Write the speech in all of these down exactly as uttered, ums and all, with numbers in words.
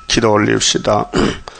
기도 올립시다.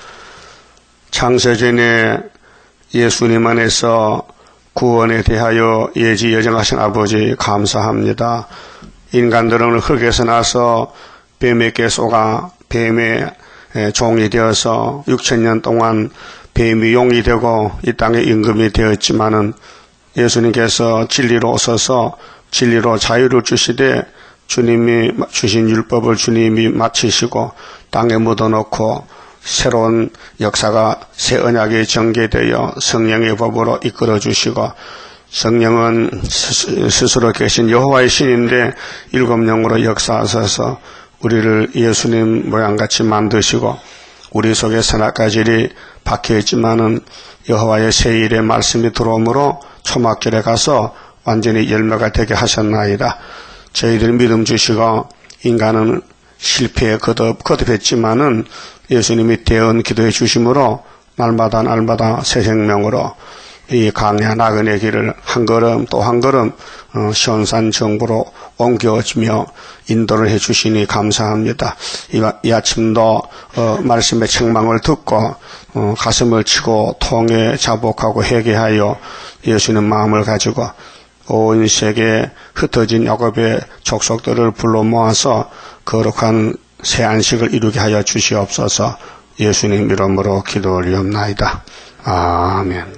창세전에 예수님 안에서 구원에 대하여 예지 여정하신 아버지 감사합니다. 인간들은 흙에서 나서 뱀에게 속아 뱀의 종이 되어서 육천 년 동안 뱀이 용이 되고 이 땅의 임금이 되었지만은 예수님께서 진리로 오셔서 진리로 자유를 주시되 주님이 주신 율법을 주님이 마치시고 땅에 묻어놓고 새로운 역사가 새 언약이 전개되어 성령의 법으로 이끌어 주시고 성령은 스스로 계신 여호와의 신인데 일곱 영으로 역사하셔서 우리를 예수님 모양같이 만드시고 우리 속에 선악과질이 박혀있지만은 여호와의 새 일의 말씀이 들어오므로 초막절에 가서 완전히 열매가 되게 하셨나이다. 저희들 믿음 주시고 인간은 실패에 거듭, 거듭했지만은 예수님이 대언 기도해 주심으로 날마다 날마다 새 생명으로 이 강야 나그네 길을 한 걸음 또 한 걸음 어, 시온산 정부로 옮겨지며 인도를 해 주시니 감사합니다. 이, 이 아침도 어, 말씀의 책망을 듣고 어, 가슴을 치고 통해 자복하고 회개하여 예수님 마음을 가지고 온 세계에 흩어진 야곱의 족속들을 불러 모아서 거룩한 새 안식을 이루게 하여 주시옵소서. 예수님 이름으로 기도 올리옵나이다. 아멘.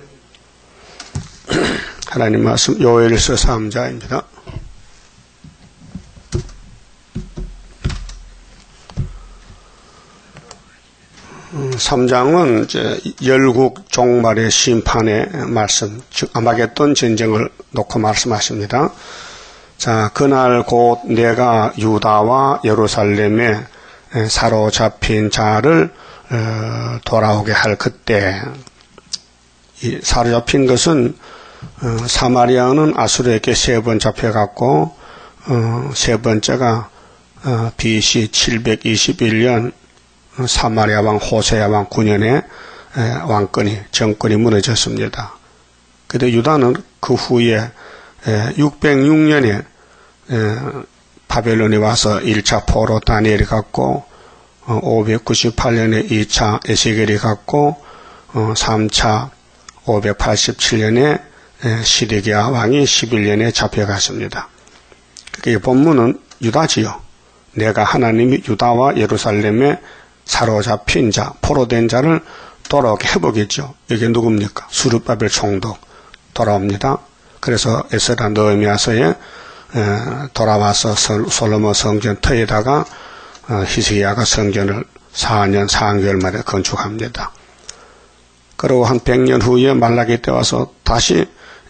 하나님 말씀 요엘서 삼 장입니다. 삼 장은 이제 열국 종말의 심판의 말씀, 즉 아마겟돈 전쟁을 놓고 말씀하십니다. 자, 그날 곧 내가 유다와 예루살렘에 사로잡힌 자를 돌아오게 할 그때, 이 사로잡힌 것은 사마리아는 아수르에게 세 번 잡혀갔고 세 번째가 비씨 칠백이십일 년 사마리아 왕 호세아 왕 구 년에 왕권이 정권이 무너졌습니다. 그런데 유다는 그 후에 육백육 년에 바벨론이 와서 일 차 포로 다니엘이 갔고 오백구십팔 년에 이 차 에스겔이 갔고 삼 차 오백팔십칠 년에 시드기야 왕이 십일 년에 잡혀갔습니다. 이 본문은 유다지요. 내가 하나님이 유다와 예루살렘에 사로잡힌 자, 포로된 자를 돌아오게 해보겠죠. 이게 누굽니까? 수르바벨 총독 돌아옵니다. 그래서 에스라 느헤미야서에 돌아와서 솔로몬 성전 터에다가 히스기야가 성전을 사 년 사 개월 만에 건축합니다. 그리고 한 백 년 후에 말라기 때 와서 다시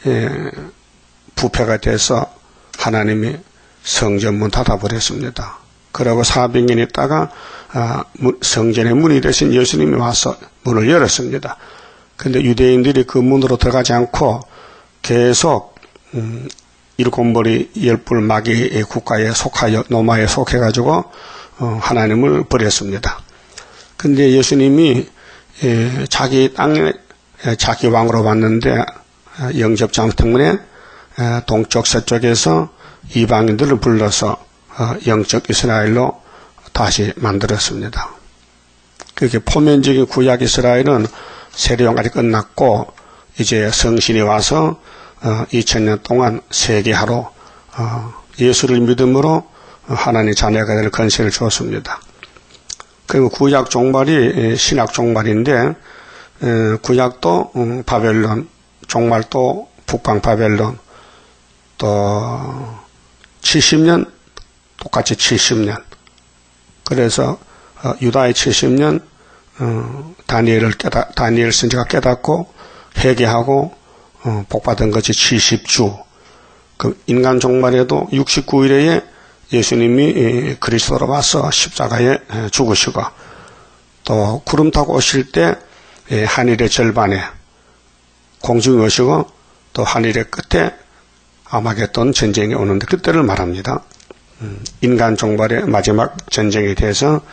부패가 돼서 하나님이 성전 문 닫아버렸습니다. 그리고 사백 년 있다가 성전의 문이 되신 예수님이 와서 문을 열었습니다. 그런데 유대인들이 그 문으로 들어가지 않고 계속 음, 일곱 머리 열불 마귀의 국가에 속하여 노마에 속해가지고 어, 하나님을 버렸습니다. 그런데 예수님이 에, 자기 땅에 에, 자기 왕으로 왔는데 영접장 때문에 에, 동쪽 서쪽에서 이방인들을 불러서 어, 영적 이스라엘로 다시 만들었습니다. 그렇게 포면적인 구약 이스라엘은 세례요한까지 끝났고 이제 성신이 와서 어, 이천 년 동안 세계화로 어, 예수를 믿음으로 하나님 자녀가 될 권세를 주었습니다. 그리고 구약 종말이 신약 종말인데 에, 구약도 음, 바벨론, 종말도 북방 바벨론, 또 칠십 년 똑같이 칠십 년. 그래서 어, 유다의 칠십 년 어, 다니엘을 깨닫, 다니엘 선지가 깨닫고 회개하고 어, 복받은 것이 칠십 주. 그 인간 종말에도 육십구 일에 예수님이 그리스도로 와서 십자가에 죽으시고 또 구름 타고 오실 때 하늘의 절반에 공중에 오시고 또 하늘의 끝에 아마겟돈 전쟁이 오는데 그때를 말합니다. 인간 종말의 마지막 전쟁에 대해서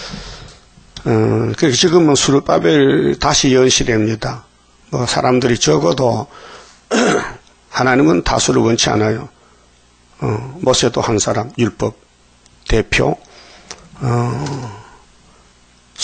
음, 지금은 수르바벨 다시 연시됩니다. 뭐 사람들이 적어도 하나님은 다수를 원치 않아요. 어, 모세도 한 사람 율법 대표 어,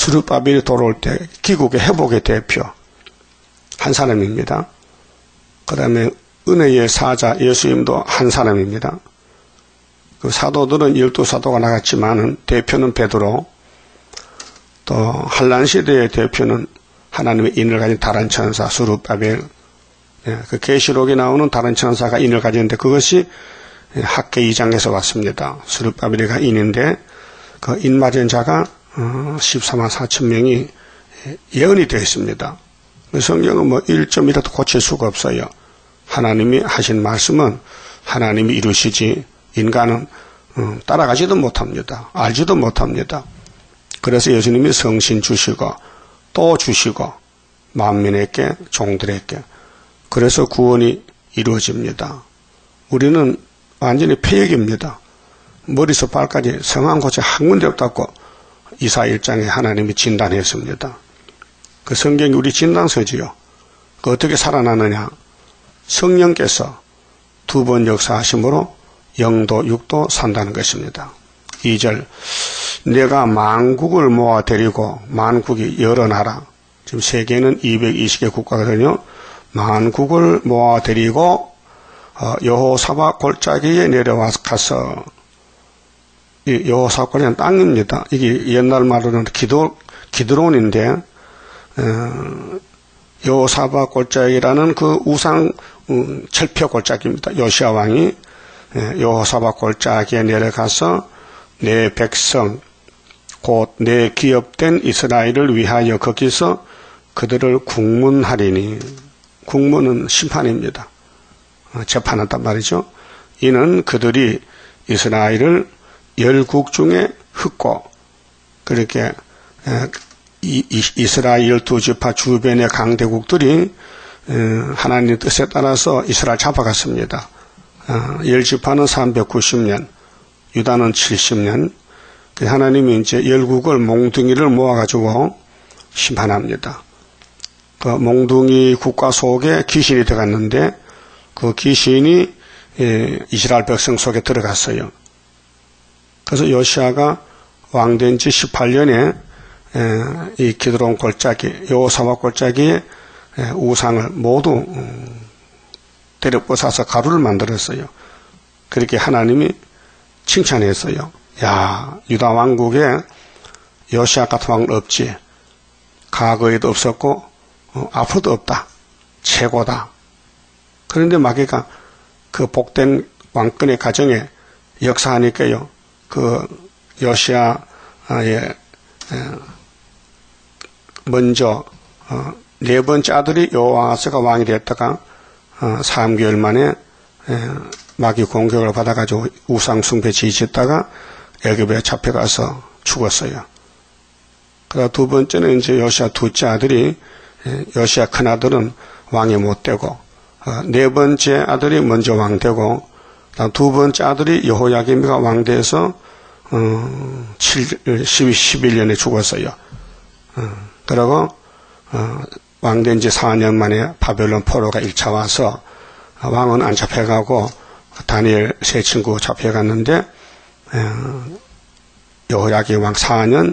스룹바벨이 돌아올 때 기국의 회복의 대표 한 사람입니다. 그 다음에 은혜의 사자 예수님도 한 사람입니다. 그 사도들은 열두 사도가 나갔지만은 대표는 베드로, 또 한란 시대의 대표는 하나님의 인을 가진 다른 천사 스룹바벨. 예, 그 계시록에 나오는 다른 천사가 인을 가졌는데 그것이 학계 이 장에서 왔습니다. 스룹바벨이가 인인데 그 인 맞은 자가 십사만 사천 명이 예언이 되어 있습니다. 성경은 뭐 일 점이라도 고칠 수가 없어요. 하나님이 하신 말씀은 하나님이 이루시지 인간은 따라가지도 못합니다. 알지도 못합니다. 그래서 예수님이 성신 주시고 또 주시고 만민에게 종들에게 그래서 구원이 이루어집니다. 우리는 완전히 폐역입니다. 머리에서 발까지 성한 곳이 한 군데 없다고 이사 일 장에 하나님이 진단했습니다. 그 성경이 우리 진단서지요. 그 어떻게 살아나느냐. 성령께서 두 번 역사하심으로 영도 육도 산다는 것입니다. 이 절 내가 만국을 모아 데리고 만국이 여러 나라 지금 세계는 이백이십 개 국가거든요. 만국을 모아 데리고 여호사밧 골짜기에 내려와서 가서 이 여호사밧 골짜기는 땅입니다. 이게 옛날 말로는 기도, 기드론인데 어, 여호사밧 골짜기라는 그 우상 음, 철폐 골짜기입니다. 요시야 왕이 여호사밧 골짜기에 내려가서 내 백성 곧 내 기업된 이스라엘을 위하여 거기서 그들을 국문하리니 국문은 심판입니다. 재판한단 말이죠. 이는 그들이 이스라엘을 열국 중에 흩고 그렇게 이스라엘 열두 지파 주변의 강대국들이 하나님의 뜻에 따라서 이스라엘 잡아갔습니다. 열 지파는 삼백구십 년, 유다는 칠십 년. 하나님이 이제 열국을 몽둥이를 모아가지고 심판합니다. 그 몽둥이 국가 속에 귀신이 들어갔는데 그 귀신이 이스라엘 백성 속에 들어갔어요. 그래서 요시아가 왕된 지 십팔 년에 이 기드론 골짜기, 여호사밧 골짜기에 우상을 모두 때려 부숴서 가루를 만들었어요. 그렇게 하나님이 칭찬했어요. 야, 유다 왕국에 요시아 같은 왕은 없지. 과거에도 없었고 어, 앞으로도 없다. 최고다. 그런데 마귀가 그 복된 왕권의 가정에 역사하니까요. 그 요시아의 먼저 어, 네 번째 아들이 요아스가 왕이 됐다가 어, 삼 개월 만에 에, 마귀 공격을 받아가지고 우상 숭배 지지했다가 애굽에 잡혀가서 죽었어요. 그다음 두 번째는 이제 요시아 둘째 아들이 에, 요시아 큰 아들은 왕이 못 되고 어, 네 번째 아들이 먼저 왕 되고 두 번째 아들이 여호야김이가 왕 돼서 어, 십일 년에 죽었어요. 어, 그리고 어, 왕된 지 사 년 만에 바벨론 포로가 일 차 와서 왕은 안 잡혀가고 다니엘 세 친구 잡혀갔는데 여호야김 왕 사 년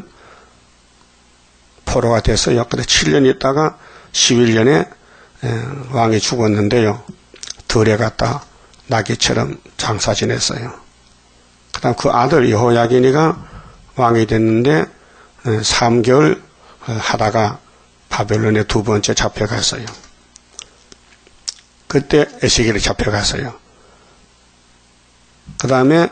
포로가 됐어요. 그래 칠 년 있다가 십일 년에 왕이 죽었는데요. 들에 갔다 나귀처럼 장사 지냈어요. 그 다음 그 아들 여호야긴이가 왕이 됐는데 삼 개월 하다가 바벨론에 두 번째 잡혀갔어요. 그때 에스겔이 잡혀갔어요. 그 다음에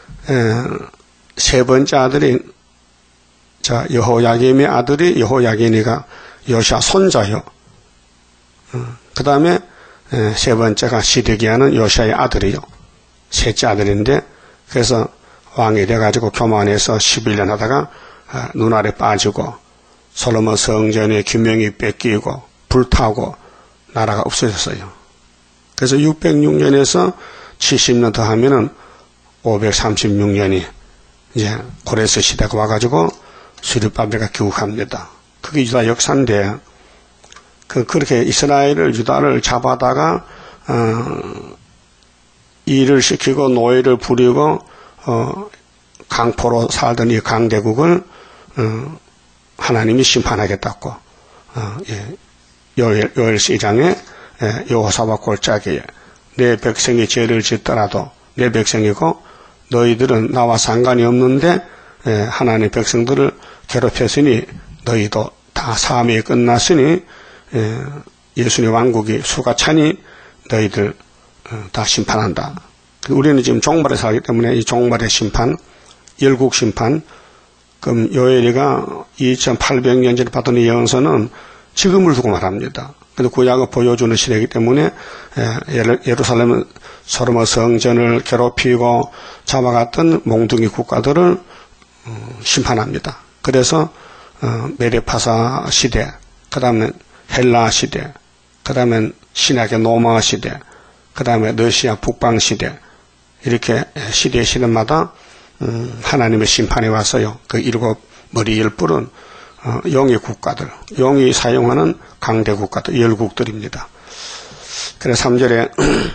세 번째 아들이 자 여호야김의 아들이 여호야긴이가 요시아 손자요. 그 다음에 세 번째가 시드기야는 요시아의 아들이요. 셋째 아들인데 그래서 왕이 돼가지고 교만해서 십일 년 하다가 눈알에 빠지고 솔로몬 성전의 규명이 뺏기고 불타고 나라가 없어졌어요. 그래서 육백육 년에서 칠십 년 더 하면은 오백삼십육 년이 이제 고레스 시대가 와가지고 스룹바벨가 귀국합니다. 그게 유다 역사인데 그 그렇게 이스라엘을 유다를 잡아다가 어, 일을 시키고 노예를 부리고 어, 강포로 살던 이 강대국을 어, 하나님이 심판하겠다고 어, 예, 요엘, 요엘서 이 장에 예, 여호사밧 골짜기에 내 백성이 죄를 짓더라도 내 백성이고 너희들은 나와 상관이 없는데 예, 하나님 백성들을 괴롭혔으니 너희도 다 사함이 끝났으니 예, 예수님 왕국이 수가 차니 너희들 어, 다 심판한다. 우리는 지금 종말에 살기 때문에 이 종말의 심판, 열국 심판, 그럼 요엘이가 이천팔백 년 전에 받은 이 예언서는 지금을 두고 말합니다. 그래서 구약을 보여주는 시대이기 때문에 예루살렘은 소로몬 성전을 괴롭히고 잡아갔던 몽둥이 국가들을 심판합니다. 그래서 메데파사 시대, 그 다음에 헬라 시대, 그 다음에 신약의 로마 시대, 그 다음에 러시아 북방 시대, 이렇게 시대 시대마다 하나님의 심판이 왔어요. 그 일곱 머리 열 뿔은 영의 국가들, 영이 사용하는 강대 국가들, 열국들입니다. 그래서 삼 절에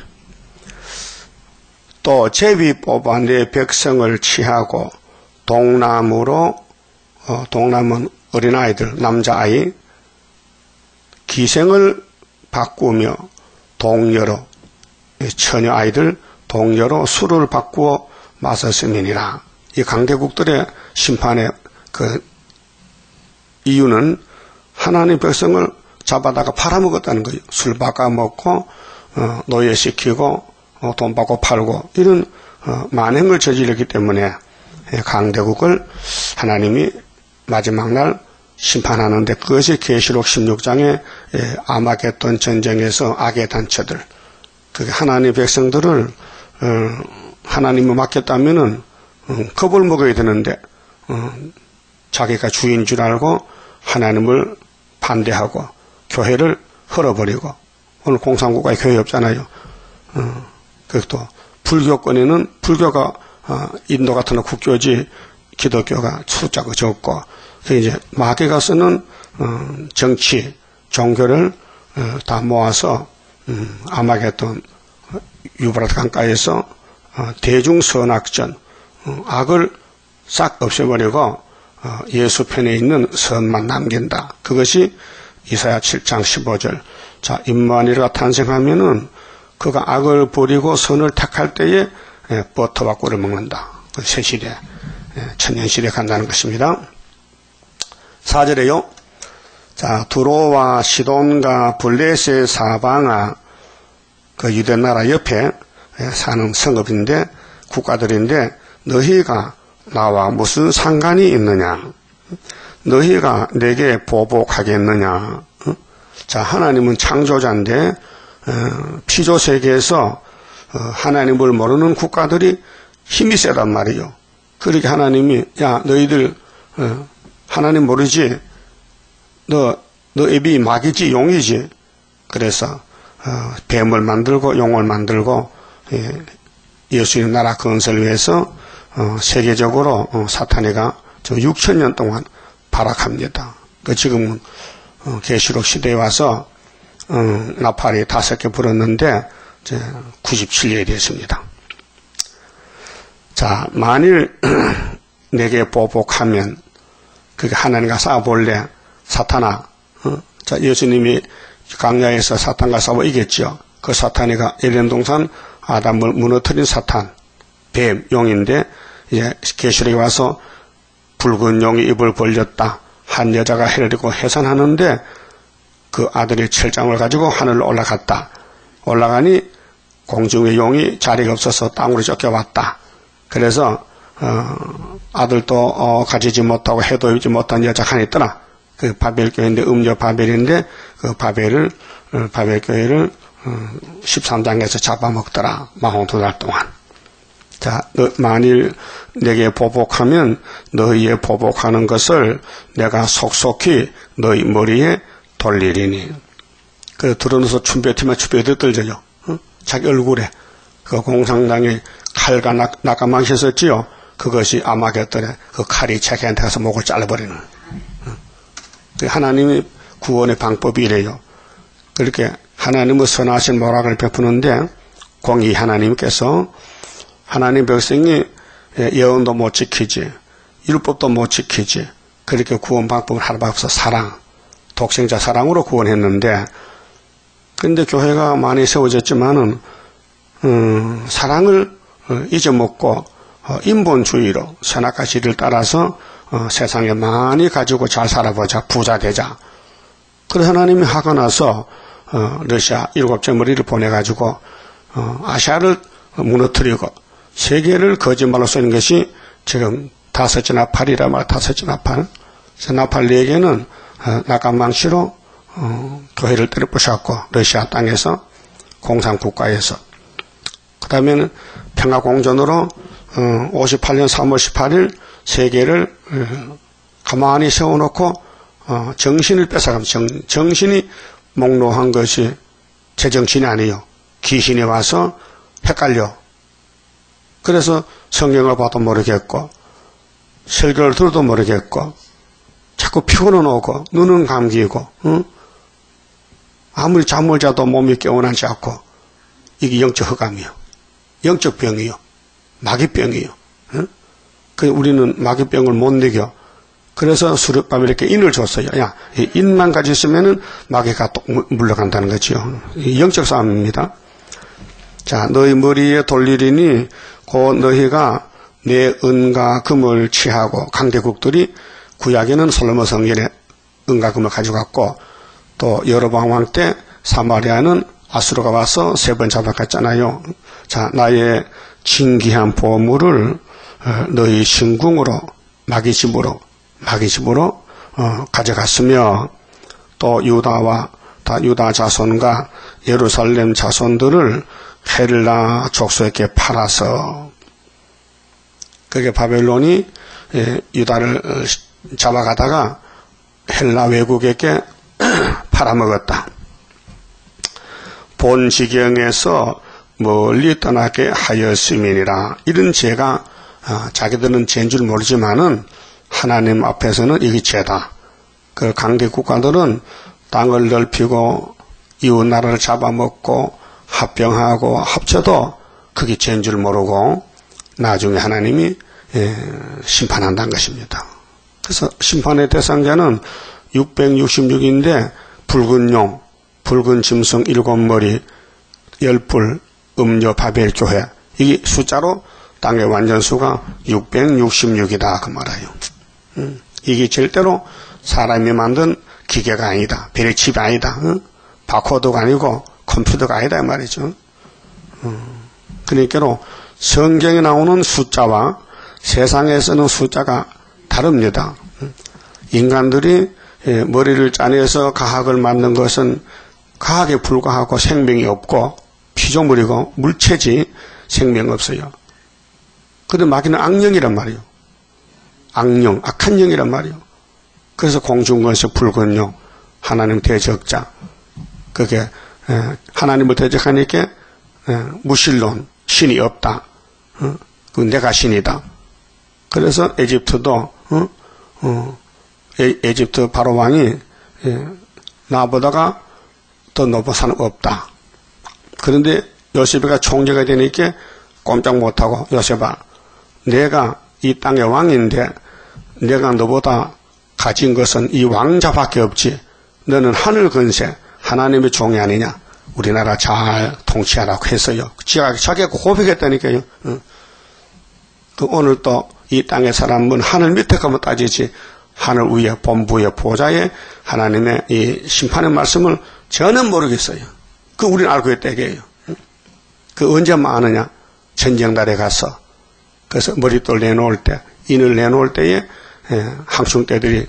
또 제비 뽑아 내 백성을 취하고 동남으로, 어, 동남은 어린아이들, 남자아이, 기생을 바꾸며 동료로, 처녀아이들 동료로 술을 바꾸어 마셨음이니라. 이 강대국들의 심판의 그 이유는 하나님 백성을 잡아다가 팔아먹었다는 거예요. 술 바꿔먹고 어, 노예시키고 어, 돈 받고 팔고 이런 어, 만행을 저질렀기 때문에 강대국을 하나님이 마지막 날 심판하는데 그것이 계시록 십육 장의 아마겟돈 전쟁에서 악의 단체들, 그게 하나님 백성들을 어, 하나님을 맡겼다면은 어, 겁을 먹어야 되는데 어, 자기가 주인 줄 알고 하나님을 반대하고 교회를 헐어버리고, 오늘 공산국가에 교회 없잖아요. 어, 그것도 불교권에는 불교가 어, 인도 같은 국교지 기독교가 숫자가 적고, 이제 마귀가 쓰는 어, 정치, 종교를 어, 다 모아서 음, 아마겟돈 유브라트 강가에서 어, 대중선악전, 어, 악을 싹 없애버리고 어, 예수 편에 있는 선만 남긴다. 그것이 이사야 칠 장 십오 절. 자, 임마누엘가 탄생하면은 그가 악을 버리고 선을 택할 때에 예, 버터와 꿀을 먹는다. 새 시대, 예, 천년 시대 간다는 것입니다. 사 절에요. 자, 두로와 시돈과 블레셋 사방아, 그 유대 나라 옆에 사는 성읍인데, 국가들인데, 너희가 나와 무슨 상관이 있느냐? 너희가 내게 보복하겠느냐? 자, 하나님은 창조자인데, 피조 세계에서 하나님을 모르는 국가들이 힘이 세단 말이에요. 그렇게 하나님이, 야, 너희들 하나님 모르지? 너, 너 애비 마귀지, 용이지? 그래서 어, 뱀을 만들고 용을 만들고 예, 예수님 나라 건설을 위해서 어, 세계적으로 어, 사탄이가 저 육천 년 동안 발악합니다. 그 지금은 어, 계시록 시대에 와서 어, 나팔이 다섯 개 불었는데 이제 구십칠 년이 됐습니다. 자, 만일 내게 보복하면 그게 하나님과 싸워볼래? 사탄아, 어? 자, 예수님이 강야에서 사탄과 싸워 이겼죠. 그 사탄이가 에덴 동산 아담을 무너뜨린 사탄, 뱀, 용인데, 이제 계시록에 와서 붉은 용이 입을 벌렸다. 한 여자가 해리고 해산하는데 그 아들이 철장을 가지고 하늘로 올라갔다. 올라가니 공중의 용이 자리가 없어서 땅으로 쫓겨왔다. 그래서 어, 아들도 어, 가지지 못하고 해도 입지 못한 여자가 하나 있더라. 그 바벨교회인데 음료 바벨인데 그 바벨을 어, 바벨교회를 어, 십삼 장에서 잡아먹더라. 마흔 두 달 동안. 자, 너, 만일 내게 보복하면 너희의 보복하는 것을 내가 속속히 너희 머리에 돌리리니. 그 들어놓아서 춤배티만 춤배티 떨져요. 어? 자기 얼굴에 그 공산당에 칼과 낙, 낙가망이 있었지요. 그것이 아마겟돈에 그 칼이 자기한테 가서 목을 잘라버리는. 어? 하나님의 구원의 방법이 이래요. 그렇게 하나님의 선하신 모락을 베푸는데 공의 하나님께서 하나님 백성이 예언도 못 지키지, 율법도 못 지키지, 그렇게 구원 방법은 하나밖에 없어. 사랑. 독생자 사랑으로 구원했는데, 근데 교회가 많이 세워졌지만은, 음, 사랑을 어, 잊어먹고, 어, 인본주의로 선악과 실을 따라서 어, 세상에 많이 가지고 잘 살아보자, 부자 되자. 그래서 하나님이 하고 나서 어, 러시아 일곱째 머리를 보내가지고 어, 아시아를 무너뜨리고 세계를 거짓말로 쓰는 것이 지금 다섯째 나팔이라 말 다섯째 나팔. 나팔 네 개는 어, 낙관망치로 어, 교회를 때려 부셨고 러시아 땅에서 공산국가에서 그 다음에는 평화공전으로 어, 오십팔 년 삼월 십팔일 세계를 어, 가만히 세워놓고 어, 정신을 뺏어가면 정, 정신이 몽롱한 것이 제정신이 아니에요. 귀신이 와서 헷갈려. 그래서 성경을 봐도 모르겠고 설교를 들어도 모르겠고 자꾸 피곤은 오고 눈은 감기고 응? 아무리 잠을 자도 몸이 깨어나지 않고 이게 영적 흑암이요. 영적 병이요. 마귀병이요. 응? 그 우리는 마귀병을 못 이겨. 그래서 수렵밤에 이렇게 인을 줬어요. 야, 이 인만 가지고 있으면은 마귀가 또 물러간다는 거죠. 영적 싸움입니다. 자, 너희 머리에 돌리리니 곧 너희가 내 은과 금을 취하고 강대국들이 구약에는 솔로몬 성전에 은과 금을 가져갔고 또 여로보암 왕 때 사마리아는 아수르가 와서 세 번 잡아갔잖아요. 자, 나의 진귀한 보물을 너희 신궁으로 마귀 집으로 마귀 집으로 어, 가져갔으며 또 유다와 다 유다 자손과 예루살렘 자손들을 헬라 족속에게 팔아서 그게 바벨론이 예, 유다를 잡아가다가 헬라 외국에게 팔아먹었다. 본 지경에서 멀리 떠나게 하였음이니라. 이런 죄가 어, 자기들은 죄인 줄 모르지만은 하나님 앞에서는 이게 죄다. 그 강대 국가들은 땅을 넓히고 이웃 나라를 잡아먹고 합병하고 합쳐도 그게 죄인 줄 모르고 나중에 하나님이 예, 심판한다는 것입니다. 그래서 심판의 대상자는 육백육십육인데 붉은 용, 붉은 짐승 일곱 머리, 열불, 음료 바벨 교회 이게 숫자로 땅의 완전수가 육백육십육이다 그 말이에요. 음, 이게 절대로 사람이 만든 기계가 아니다. 별의 칩이 아니다. 어? 바코드가 아니고 컴퓨터가 아니다 이 말이죠. 음, 그러니까 성경에 나오는 숫자와 세상에 쓰는 숫자가 다릅니다. 인간들이 머리를 짜내서 과학을 만든 것은 과학에 불과하고 생명이 없고 피조물이고 물체지 생명 없어요. 그런데 마귀는 악령이란 말이에요. 악령, 악한 영이란 말이에요. 그래서 공중권세 붉은 용, 하나님 대적자. 그게 하나님을 대적하니까 무신론, 신이 없다. 그 내가 신이다. 그래서 에집트도 어? 어, 에, 에집트 바로 왕이 예, 나보다가 더 높은 사람 없다. 그런데 요셉이가 총재가 되니까 꼼짝 못하고 요셉아 내가 이 땅의 왕인데 내가 너보다 가진 것은 이 왕자밖에 없지. 너는 하늘 근세 하나님의 종이 아니냐. 우리나라 잘 통치하라고 했어요. 지가 자기가 고백했다니까요. 어. 그 오늘 또 이 땅의 사람은 하늘 밑에 가면 따지지 하늘 위에 본부의 보좌에 하나님의 이 심판의 말씀을 전혀 모르겠어요. 그 우리는 알고 있다 이게요. 그 언제만 아느냐? 전쟁날에 가서 그래서 머릿돌 내놓을 때 인을 내놓을 때에 항충떼들이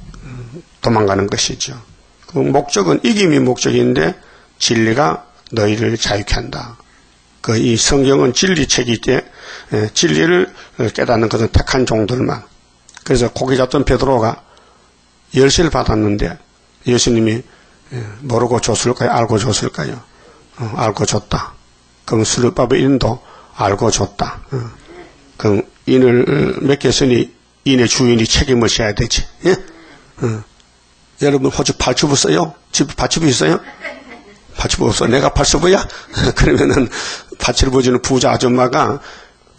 도망가는 것이죠. 그 목적은 이김이 목적인데 진리가 너희를 자유케 한다. 그 이 성경은 진리책이 때 진리를 깨닫는 것은 택한 종들만. 그래서 고기 잡던 베드로가 열쇠를 받았는데 예수님이 모르고 줬을까요? 알고 줬을까요? 어, 알고 줬다. 그럼 수르바벨 인도 알고 줬다. 어. 그럼 인을 맡겼으니 인의 주인이 책임을 져야 되지. 예? 어. 여러분 혹시 발주부 써요? 집 발주부 있어요? 발주부 없어. 내가 발주부야? 그러면은 발주부 주는 부자 아줌마가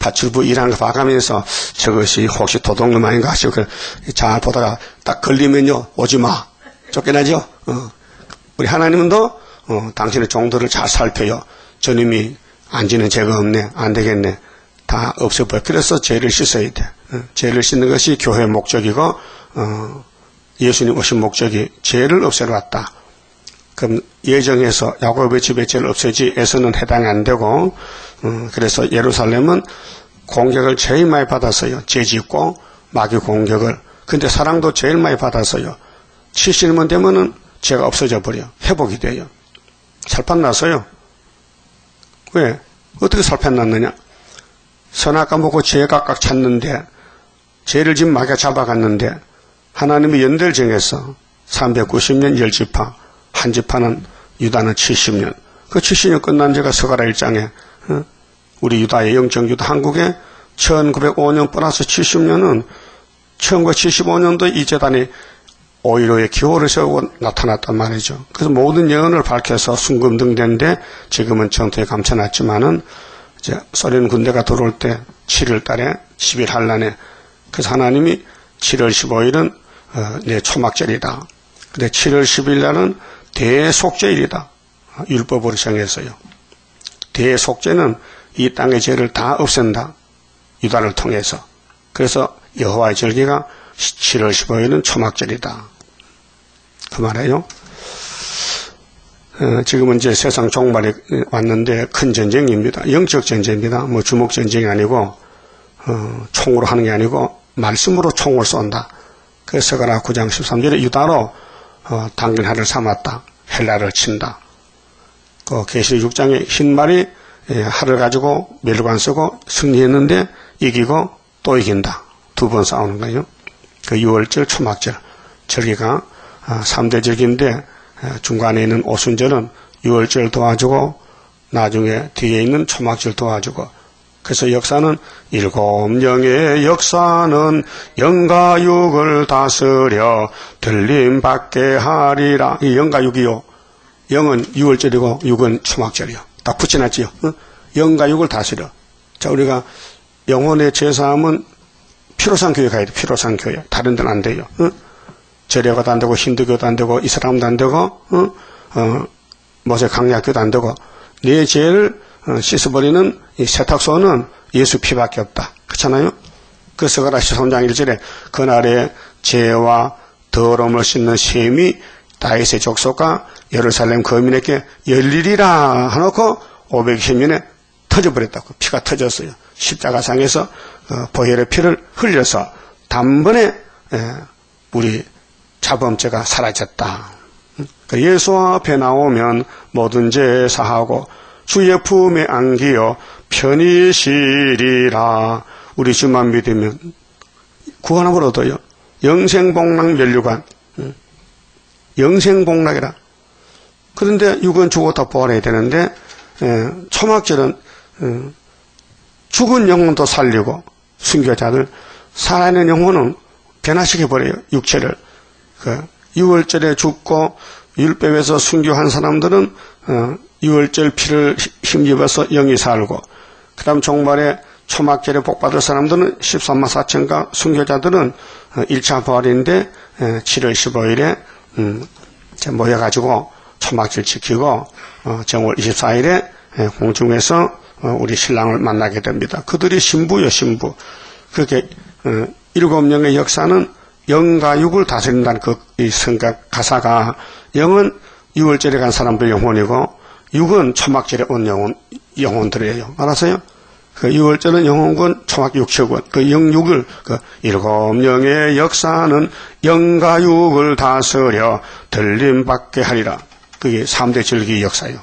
파출부 일하는 거 봐가면서 저것이 혹시 도둑놈 아닌가 하시고 잘 보다가 딱 걸리면요 오지 마 쫓겨나죠. 어. 우리 하나님도 어, 당신의 종들을 잘 살펴요. 저님이 안 지는 죄가 없네 안 되겠네 다 없애버려. 그래서 죄를 씻어야 돼. 어. 죄를 씻는 것이 교회의 목적이고 어, 예수님 오신 목적이 죄를 없애러 왔다. 그럼 예정에서 야곱의 집에 죄를 없애지 에서는 해당이 안 되고 음, 그래서 예루살렘은 공격을 제일 많이 받았어요. 죄 짓고 마귀 공격을. 근데 사랑도 제일 많이 받았어요. 칠십 년 되면은 죄가 없어져 버려. 회복이 돼요. 살판 났어요. 왜? 어떻게 살판 났느냐? 선악과 먹고 죄 각각 찾는데 죄를 지금 마귀가 잡아갔는데 하나님이 연대를 정해서 삼백구십 년 열 지파 한 지파는 유다는 칠십 년. 그 칠십 년 끝난 지가 스가랴 일 장에 어? 우리 유다의 영적 유다 한국에 천구백오 년 플러스 칠십 년은 천구백칠십오 년도 이 재단이 오일오의 기호를 세우고 나타났단 말이죠. 그래서 모든 예언을 밝혀서 순금등대인데 지금은 전투에 감춰놨지만은 이제 소련 군대가 들어올 때 칠월 달에 십일 한란에 그래서 하나님이 칠월 십오일은 어, 내 초막절이다. 근데 칠월 십일 날은 대속죄일이다. 율법으로 정했어요. 대속죄는 이 땅의 죄를 다 없앤다. 유다를 통해서. 그래서 여호와의 절기가 칠월 십오일은 초막절이다. 그 말이에요. 어, 지금은 이제 세상 종말이 왔는데 큰 전쟁입니다. 영적 전쟁입니다. 뭐 주먹 전쟁이 아니고 어, 총으로 하는 게 아니고 말씀으로 총을 쏜다. 그래서 스가랴 구 장 십삼 절에 유다로 어, 당근하를 삼았다. 헬라를 친다. 그 계시록 육 장에 흰 말이 예, 활을 가지고 멸관 쓰고 승리했는데 이기고 또 이긴다. 두 번 싸우는 거예요. 그 유월절 초막절 절기가 아, 삼 대 절기인데 중간에 있는 오순절은 유월절 도와주고 나중에 뒤에 있는 초막절 도와주고 그래서 역사는 일곱 영의 역사는 영과 육을 다스려 들림 받게 하리라. 이 영과 육이요. 영은 유월절이고 육은 초막절이요. 딱 붙여놨지요. 어? 영과 육을 다스려. 자, 우리가 영혼의 제사함은 피로상 교회 가야 돼. 피로상 교회. 다른 데는 안 돼요. 어? 제례교도 안 되고 힌두교도 안 되고 이슬람도 안 되고 어? 어, 모세 강약교도 안 되고 네 죄를 어, 씻어버리는 이 세탁소는 예수 피밖에 없다. 그렇잖아요? 그 스가랴 십삼 장 일 절에 그날에 죄와 더러움을 씻는 셈이 다윗의 족속과 예루살렘 거민에게 열리리라 하놓고 오백이십 년에 터져버렸다고. 피가 터졌어요. 십자가상에서 어, 보혈의 피를 흘려서 단번에 에, 우리 자범죄가 사라졌다. 그 예수 앞에 나오면 모든 죄 사하고 주의 품에 안기어 편히 쉬리라. 우리 주만 믿으면 구원함을 얻어요. 영생복락 면류관. 영생복락이라. 그런데 육은 죽었다 부활해야 되는데 에, 초막절은 에, 죽은 영혼도 살리고 순교자들 살아있는 영혼은 변화시켜버려요. 육체를. 그 유월절에 죽고 율법에서 순교한 사람들은 어, 유월절 피를 힘입어서 영이 살고 그 다음 종말에 초막절에 복받을 사람들은 십삼만 사천가 순교자들은 어, 일 차 부활인데 에, 칠월 십오일에 음, 모여가지고 초막절 지키고 어, 정월 이십사일에 에, 공중에서 어, 우리 신랑을 만나게 됩니다. 그들이 신부요 신부. 그렇게 어, 일곱 명의 역사는 영과 육을 다스린다는 그 이 성각 가사가 영은 유월절에 간 사람들 영혼이고 육은 초막절에 온 영혼 영혼들이에요. 알았어요? 그 유월절은 영혼군, 초막 육체군. 그 영육을 그 일곱 영의 역사는 영과 육을 다스려 들림 받게 하리라. 그게 삼 대 절기 역사예요.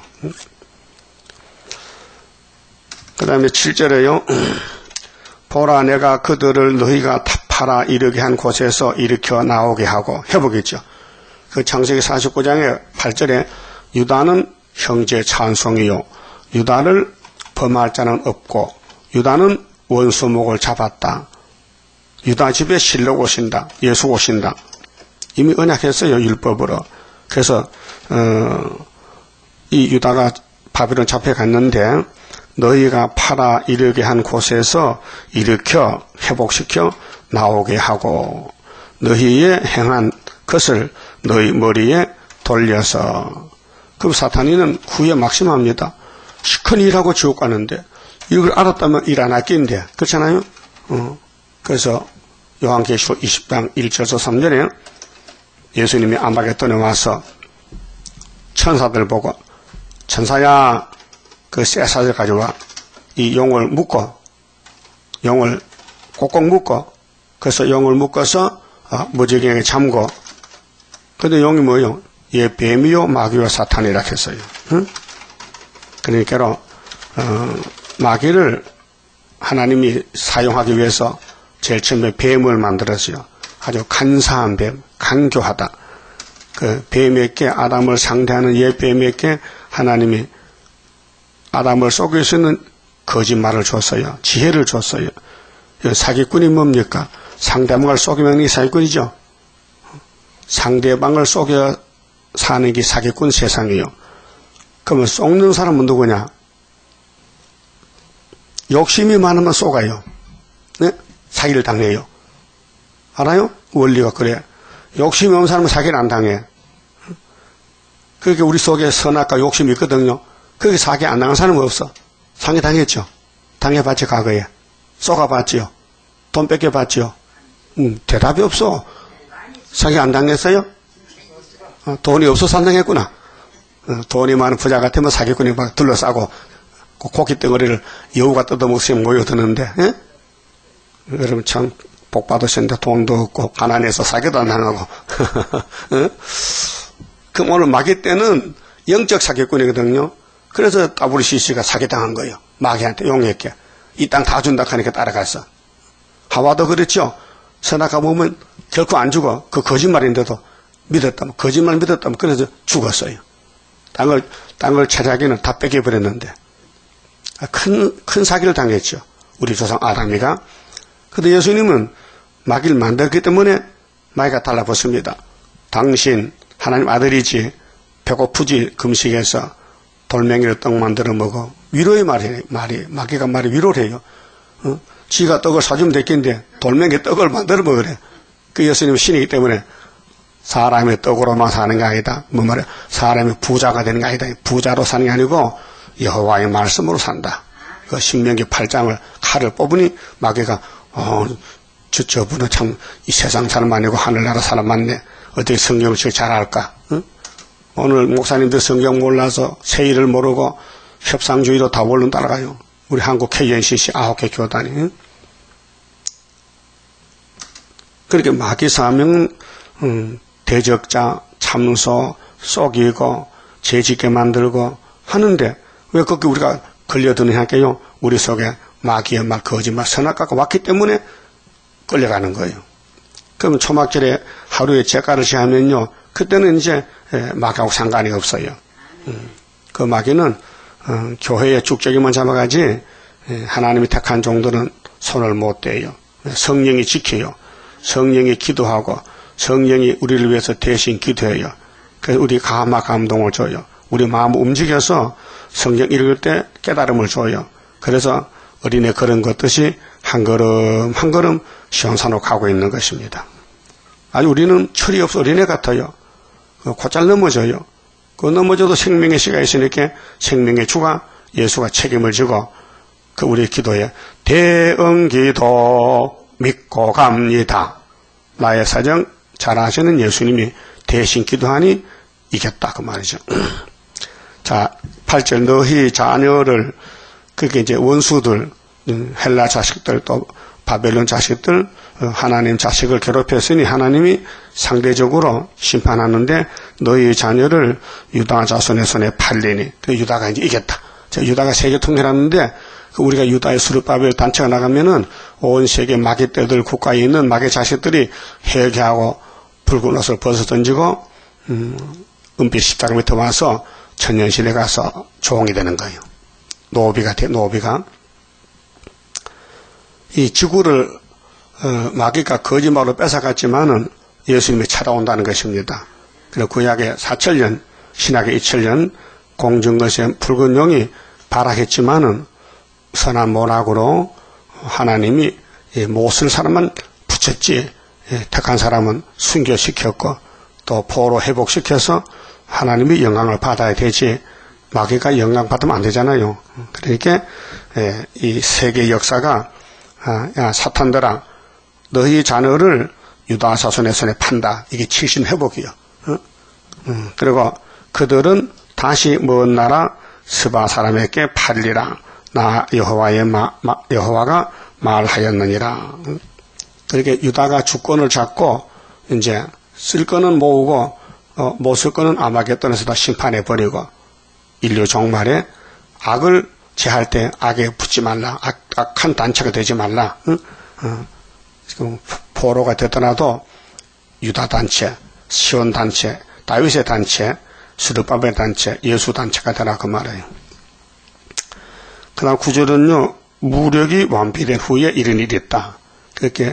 그 다음에 칠 절에요. 보라 내가 그들을 너희가 타파라 이르게 한 곳에서 일으켜 나오게 하고 회복했죠. 그 창세기 사십구 장의 팔 절에 유다는 형제 찬송이요 유다를 범할 자는 없고 유다는 원수목을 잡았다. 유다 집에 실록 오신다. 예수 오신다. 이미 언약했어요. 율법으로. 그래서 어, 이 유다가 바빌론 잡혀갔는데 너희가 팔아 이르게 한 곳에서 일으켜 회복시켜 나오게 하고 너희의 행한 것을 너희 머리에 돌려서. 그럼 사탄이는 후에 막심합니다. 시큰 일하고 지옥 가는데 이걸 알았다면 일 안 할 게인데 그렇잖아요. 어. 그래서 요한계시록 이십 장 일 절에서 삼 절에 예수님이 아마겟돈에 와서 천사들 보고 천사야 그 쇠사슬 가져와 이 용을 묶어 용을 꼭꼭 묶어 그래서 용을 묶어서 어, 무지개에 잠고 근데 용이 뭐예요? 예 뱀이요 마귀요 사탄이라 했어요. 응? 그러니까 어, 마귀를 하나님이 사용하기 위해서 제일 처음에 뱀을 만들었어요. 아주 간사한 뱀, 간교하다. 그 뱀에게 아담을 상대하는 옛 뱀에게 하나님이 아담을 속일 수 있는 거짓말을 줬어요. 지혜를 줬어요. 사기꾼이 뭡니까? 상대방을 속이면 이 사기꾼이죠. 상대방을 속여 사는 게 사기꾼 세상이에요. 그러면 속는 사람은 누구냐? 욕심이 많으면 속아요. 네? 사기를 당해요. 알아요? 원리가 그래. 욕심이 없는 사람은 사기를 안 당해. 그렇게 우리 속에 선악과 욕심이 있거든요. 그렇게 사기 안 당한 사람은 없어. 사기 당했죠. 당해봤지 과거에. 쏘가봤지요. 돈 뺏겨봤지요. 음, 대답이 없어. 사기 안 당했어요? 어, 돈이 없어서 안 당했구나. 어, 돈이 많은 부자 같으면 사기꾼이 막 둘러싸고 고기 덩어리를 여우가 뜯어먹으면 모여드는데 예? 여러분 참 복 받으셨는데 돈도 없고 가난해서 사기도 안 당하고 어? 그럼 오늘 마귀 때는 영적 사기꾼이거든요. 그래서 더블유씨씨가 사기당한 거예요. 마귀한테 용에게 이 땅 다 준다 하니까 따라갔어. 하와도 그렇죠. 선악과 보면 결코 안 죽어. 그 거짓말인데도 믿었다면 거짓말 믿었다면 그래서 죽었어요. 땅을 땅을 차지하기는 다 뺏겨버렸는데 큰, 큰 사기를 당했죠. 우리 조상 아담이가. 근데 예수님은 마귀를 만들었기 때문에 마귀가 달라붙습니다. 당신 하나님 아들이지 배고프지 금식해서 돌멩이로 떡 만들어 먹어. 위로의 말이, 말이 마귀가 말이 위로를 해요. 어? 지가 떡을 사주면 됐겠는데 돌멩이 떡을 만들어 먹으래. 그 예수님은 신이기 때문에 사람의 떡으로만 사는 게 아니다. 뭐 말이야? 사람이 부자가 되는 게 아니다. 부자로 사는 게 아니고 여호와의 말씀으로 산다. 그 신명기 팔 장을 칼을 뽑으니 마귀가 어, 저, 저분은 참 이 세상 사람 아니고 하늘나라 사람 맞네. 어떻게 성경을 잘 알까? 응? 오늘 목사님들 성경 몰라서 세일을 모르고 협상주의로 다 원론 따라가요. 우리 한국 케이엔씨씨 아홉 개 교단이. 응? 그렇게 마귀 사명은 음, 대적자, 참소, 속이고 죄짓게 만들고 하는데 왜 그렇게 우리가 걸려드느냐 할게요. 우리 속에 마귀의 말, 거짓말, 선악과가 왔기 때문에 끌려가는 거예요. 그러면 초막절에 하루에 제가를 시하면요. 그때는 이제 마귀하고 상관이 없어요. 그 마귀는 어, 교회의 축적이만 잡아가지 하나님이 택한 종들은 손을 못 대요. 성령이 지켜요. 성령이 기도하고 성령이 우리를 위해서 대신 기도해요. 그래서 우리 감화 감동을 줘요. 우리 마음을 움직여서 성경 읽을 때 깨달음을 줘요. 그래서 어린애 걸음 걷듯이 한 걸음 한 걸음 시원산으로 가고 있는 것입니다. 아니 우리는 철이 없어 어린애 같아요. 곧잘 넘어져요. 그 넘어져도 생명의 씨가 있으니까 생명의 주가 예수가 책임을 지고 그 우리 기도에 대응기도 믿고 갑니다. 나의 사정 잘 아시는 예수님이 대신 기도하니 이겼다 그 말이죠. 자, 팔 절 너희 자녀를 그게 이제 원수들 헬라 자식들 또 바벨론 자식들 하나님 자식을 괴롭혔으니 하나님이 상대적으로 심판하는데 너희 자녀를 유다 자손의 손에 팔리니 그 유다가 이제 이겼다. 자, 유다가 세계 통일하는데 우리가 유다의 수르바벨 단체가 나가면은 온 세계 마귀떼들 국가에 있는 마귀 자식들이 회개하고 붉은 옷을 벗어 던지고 음, 은빛 십자가 밑에 와서 천년실에 가서 종이 되는 거예요. 노비가 돼, 노비가. 이 지구를 어, 마귀가 거짓말로 뺏어갔지만은 예수님이 찾아온다는 것입니다. 그래서 구약의 사천 년, 신약의 이천 년 공중것의 붉은 용이 발악했지만은 선한 모락으로 하나님이 못 쓸 사람만 붙였지 택한 사람은 순교시켰고 또 포로 회복시켜서 하나님이 영광을 받아야 되지 마귀가 영광 받으면 안 되잖아요. 그러니까 이 세계 역사가 야 사탄들아 너희 자녀를 유다 자손의 손에 판다. 이게 칠신 회복이요. 그리고 그들은 다시 먼 나라 스바 사람에게 팔리라. 나 여호와의 마, 마, 여호와가 말하였느니라. 그렇게 유다가 주권을 잡고 이제 쓸 거는 모으고 어, 못 쓸 거는 아마겟돈에서 다 심판해 버리고 인류 종말에 악을 제할 때 악에 붙지 말라. 악, 악한 단체가 되지 말라. 응? 어, 지금 포로가 되더라도 유다 단체, 시온 단체, 다윗의 단체, 스룹바벨 단체, 예수 단체가 되라 그 말이에요. 그다음 구절은요. 무력이 완비된 후에 이런 일이 있다. 그렇게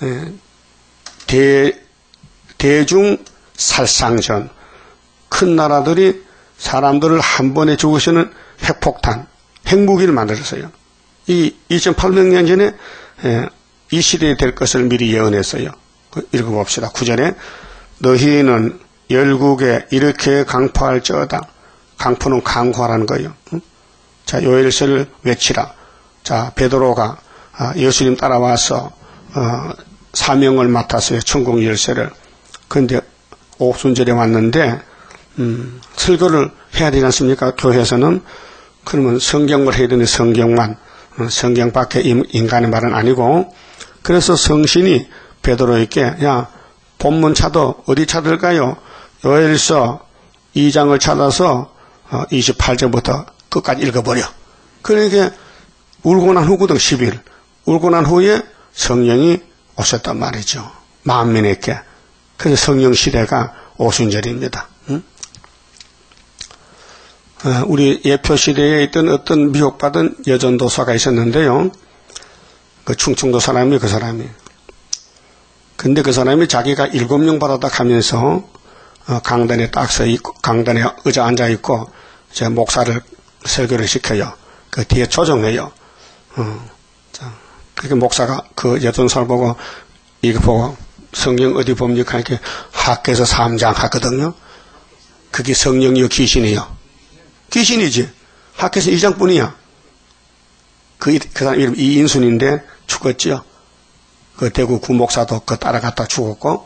대, 대중 살상전 큰 나라들이 사람들을 한 번에 죽으시는 핵폭탄, 핵무기를 만들었어요. 이 이천팔백 년 전에 이 시대에 될 것을 미리 예언했어요. 읽어봅시다. 구 절에 너희는 열국에 이렇게 강포할지어다. 강포는 강구하라는 거예요. 자, 요엘서를 외치라. 자, 베드로가 예수님 따라와서 어, 사명을 맡았어요. 천국 열쇠를. 그런데 오순절에 왔는데 음, 설교를 해야 되지 않습니까? 교회에서는. 그러면 성경을 해야 되는 성경만, 어, 성경밖에 인간의 말은 아니고. 그래서 성신이 베드로에게 야 본문 찾아 어디 찾을까요? 요엘서 이 장을 찾아서 어, 이십팔 절부터 끝까지 읽어버려. 그러니까 울고 난 후거든. 십 일 울고 난 후에 성령이 오셨단 말이죠. 만민에게. 그래서 성령 시대가 오순절입니다. 응? 어, 우리 예표 시대에 있던 어떤 미혹받은 여전도사가 있었는데요. 그 충청도 사람이 그 사람이. 근데 그 사람이 자기가 일곱 명 받았다 하면서 어, 강단에 딱 서 있고 강단에 의자 앉아 있고 제 목사를 설교를 시켜요. 그 뒤에 조정해요. 어, 자, 그렇게 목사가 그 여전사를 보고 이거 보고 성경 어디 봅니까? 이렇게 학개서 삼 장 하거든요. 그게 성령이요 귀신이요? 귀신이지. 학개서 이 장뿐이야. 그, 그 사람 이름 이인순인데 죽었지요. 그 대구 구목사도 그 따라갔다 죽었고.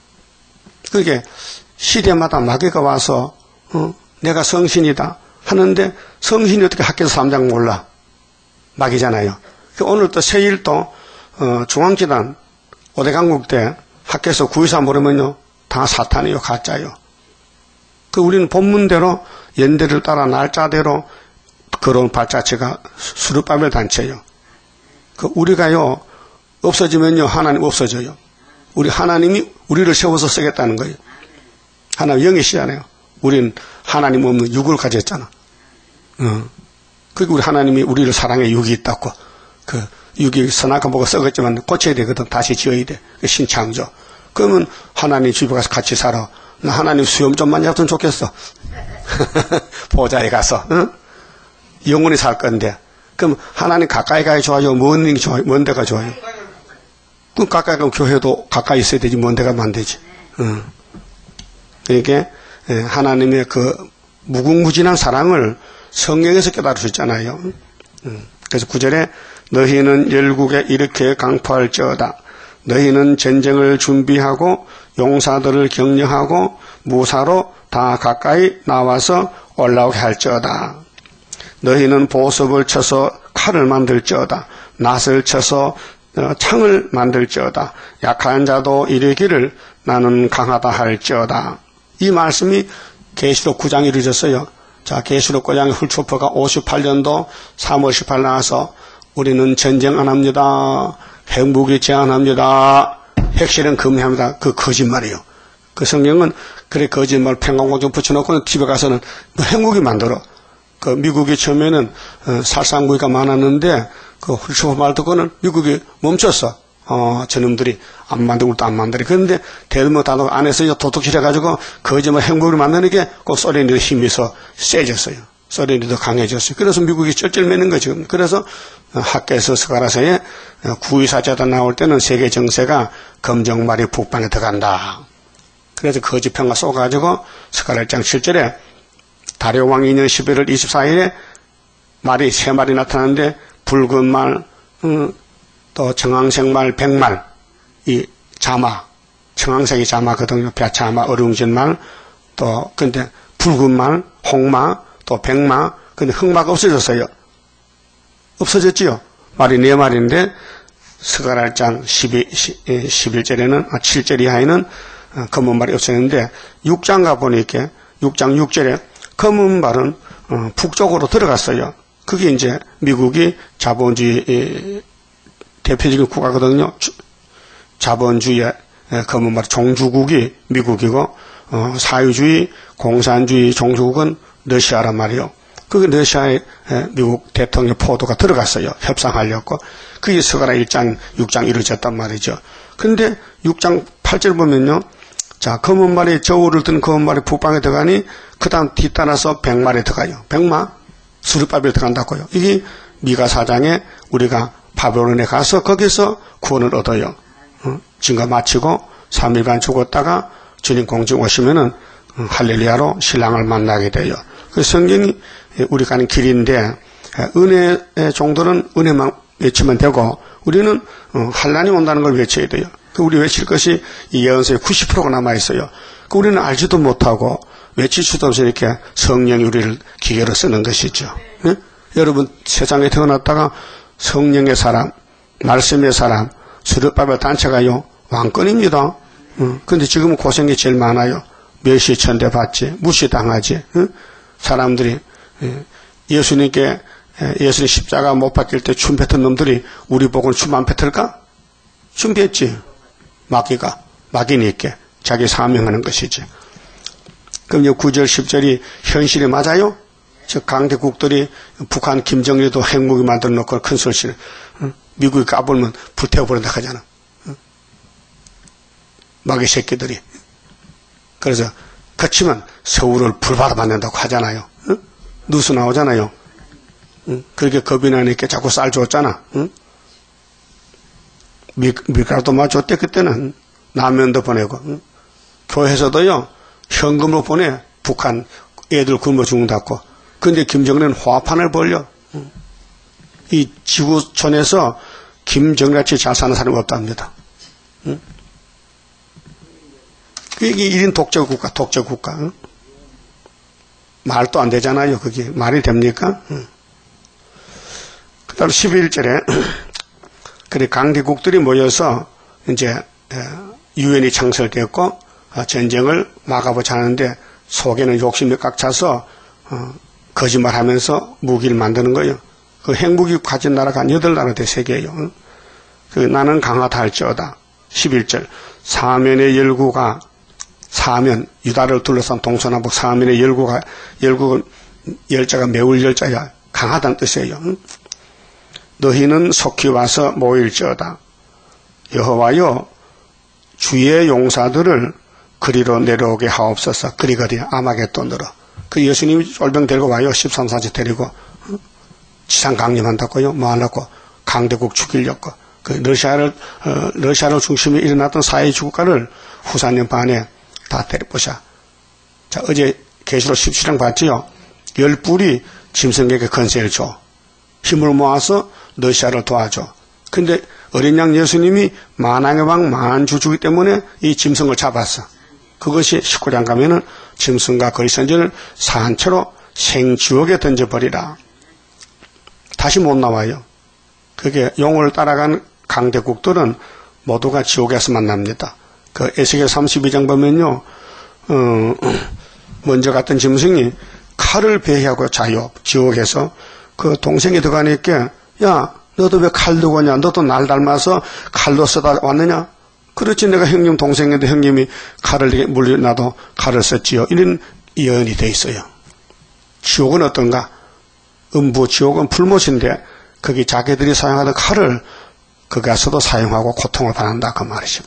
그게 시대마다 마귀가 와서 어, 내가 성신이다 하는데 성신이 어떻게 학개서 삼 장 몰라? 마귀잖아요. 오늘 또 세일 또 어, 중앙지단 오대강국대 학교에서 구이사 모르면요 다 사탄이요 가짜요. 그 우리는 본문대로 연대를 따라 날짜대로 걸어온 발자취가 스룹바벨 단체요. 그 우리가요 없어지면요 하나님 없어져요. 우리 하나님이 우리를 세워서 쓰겠다는 거예요. 하나님 영이시잖아요. 우리는 하나님 없는 육을 가졌잖아. 어. 그리고 우리 하나님이 우리를 사랑해 육이 있다고. 그 육이 선악과 보고 썩었지만 고쳐야 되거든. 다시 지어야 돼. 신창조. 그러면 하나님 집에 가서 같이 살아. 나 하나님 수염 좀 많이 잡으면 좋겠어. 보좌에 가서 응? 영원히 살 건데. 그럼 하나님 가까이 가야 좋아요? 먼 데가 좋아요? 먼 데가 좋아요? 그럼 가까이 가면 교회도 가까이 있어야 되지. 먼 데가 안 되지. 응. 그러니까 하나님의 그 무궁무진한 사랑을 성경에서 깨달을 수 있잖아요. 그래서 구 절에 너희는 열국에 이렇게 강포할지어다. 너희는 전쟁을 준비하고 용사들을 격려하고 무사로 다 가까이 나와서 올라오게 할지어다. 너희는 보석을 쳐서 칼을 만들지어다. 낫을 쳐서 창을 만들지어다. 약한 자도 이르기를 나는 강하다 할지어다. 이 말씀이 계시록 구 장에 이루어졌어요. 자, 계시록 구 장의 훌초퍼가 오십팔 년도 삼월 십팔 일 나와서 우리는 전쟁 안 합니다. 핵무기 제한합니다. 핵실은 금해합니다. 그 거짓말이에요. 그 성경은 그래 거짓말 평강공정 붙여놓고는 집에 가서는 뭐 핵무기 만들어. 그 미국이 처음에는 어, 살상무기가 많았는데 그 훌초퍼 말 듣고는 미국이 멈췄어. 어, 저놈들이 안 만들고 또 안 만들어. 그런데 대규모 단독 안에서 도둑질해가지고 거짓말 핵무기를 만드는 게 꼭 소련의 힘이 있어 세졌어요. 소련이 더 강해졌어요. 그래서 미국이 쩔쩔매는 거죠. 그래서 학계에서 스가라서에 구이사자다 나올 때는 세계 정세가 검정말이 북방에 들어간다. 그래서 거짓평가 쏘가지고 스가랴 일 장 칠 절에 다리오 이 년 십일월 이십사일에 말이 세 마리 나타나는데 붉은 말, 음, 또 청황색 말, 백말, 이 자마, 청황색이 자마거든요. 벼자마, 어룽진 말, 또 근데 붉은 말, 홍마, 또 백마, 근데 흑마가 없어졌어요. 없어졌지요. 말이 네 마리인데 스가랴 일 장 십일 절에는 아, 칠 절 이하에는 검은 말이 없어졌는데 육 장 가보니까 육 장 육 절에 검은 말은 어, 북쪽으로 들어갔어요. 그게 이제 미국이 자본주의 대표적인 국가거든요. 자본주의의 검은 말 종주국이 미국이고 어, 사회주의, 공산주의 종주국은 러시아란 말이요. 그게 러시아에 미국 대통령 포도가 들어갔어요. 협상하려고. 그게 스가랴 일 장, 육 장 이루어졌단 말이죠. 근데 육 장 팔 절 보면요. 자, 검은 말이 저울을 든 검은 말이 북방에 들어가니 그 다음 뒤따라서 백마리 들어가요. 백마? 수르바벨 들어간다고요. 이게 미가 사장에 우리가 바벨론에 가서 거기서 구원을 얻어요. 어? 증거 마치고 삼 일 반 죽었다가 주님 공중 오시면은 할렐루야로 신랑을 만나게 돼요. 그 성경이 우리 가는 길인데 은혜의 정도는 은혜만 외치면 되고 우리는 환난이 온다는 걸 외쳐야 돼요. 그 우리 외칠 것이 이 예언서에 구십 퍼센트가 남아있어요. 그 우리는 알지도 못하고 외칠 수도 없이 이렇게 성령이 우리를 기계로 쓰는 것이죠. 네? 여러분 세상에 태어났다가 성령의 사람, 말씀의 사람, 수르바벨 단체가요 왕권입니다. 그런데 지금은 고생이 제일 많아요. 멸시 천대 받지, 무시당하지. 응? 사람들이 예수님께 예수님 십자가 못 박힐 때 춤 뱉은 놈들이 우리 보고는 춤 안 뱉을까? 춤 뱉지. 마귀가 마귀니까 자기 사명하는 것이지. 그럼 구 절 십 절이 현실이 맞아요? 즉 강대국들이 북한 김정일도 핵무기 만들어 놓고 큰 소리를 응? 미국이 까불면 불태워버린다 하잖아. 응? 마귀 새끼들이. 그래서 그치면 서울을 불바다 만든다고 하잖아요. 응? 뉴스 나오잖아요. 응? 그렇게 겁이 나니까 자꾸 쌀 줬잖아. 응? 밀, 밀가루도 막 줬대 그때는. 라면도 보내고. 응? 교회에서도요 현금으로 보내. 북한 애들 굶어 죽는다고. 근데 김정일은 화판을 벌려. 응? 이 지구촌에서 김정일같이 잘 사는 사람이 없답니다. 응? 이게 일 인 독재국가, 독재국가. 응? 말도 안 되잖아요. 그게 말이 됩니까? 응. 그 다음 십일 절에 그래 강대국들이 모여서 이제 유엔이 창설됐고 전쟁을 막아보자 하는데 속에는 욕심이 꽉 차서 어, 거짓말하면서 무기를 만드는 거예요. 그 핵무기 가진 나라가 한 여덟 나라 돼 세계예요. 응? 그 나는 강하다 할지어다. 십일 절 사면의 열구가 사면, 유다를 둘러싼 동서남북 사면의 열구가, 열국은 열자가 매울 열자야. 강하다는 뜻이에요. 응? 너희는 속히 와서 모일지어다. 여호와여, 주의 용사들을 그리로 내려오게 하옵소서. 그리가 어디? 아마겟돈으로. 그 예수님이 쫄병 데리고 와요. 십삼 사지 데리고. 응? 지상 강림한다고요? 뭐 하려고? 강대국 죽이려고. 그 러시아를, 어, 러시아로 중심에 일어났던 사회주국가를 후사님 반에 다 때려보자. 자, 어제 계시록 십칠 장 봤지요? 열 뿔이 짐승에게 건세를 줘. 힘을 모아서 러시아를 도와줘. 근데 어린 양 예수님이 만왕의 왕 만주주기 때문에 이 짐승을 잡았어. 그것이 십구 장 가면은 짐승과 거리 선전을 산채로 생지옥에 던져버리라. 다시 못 나와요. 그게 용을 따라간 강대국들은 모두가 지옥에서 만납니다. 그 에스겔 삼십이 장 보면요, 어, 먼저 갔던 짐승이 칼을 배회하고 자요. 지옥에서 그 동생이 들어가니까 야 너도 왜 칼 들고 오냐? 너도 날 닮아서 칼로 쓰다 왔느냐? 그렇지 내가 형님 동생인데 형님이 칼을 물려놔도 칼을 썼지요. 이런 예언이 돼 있어요. 지옥은 어떤가? 음부 지옥은 불못인데 거기 자기들이 사용하던 칼을 거기 가서도 사용하고 고통을 받는다 그 말이죠.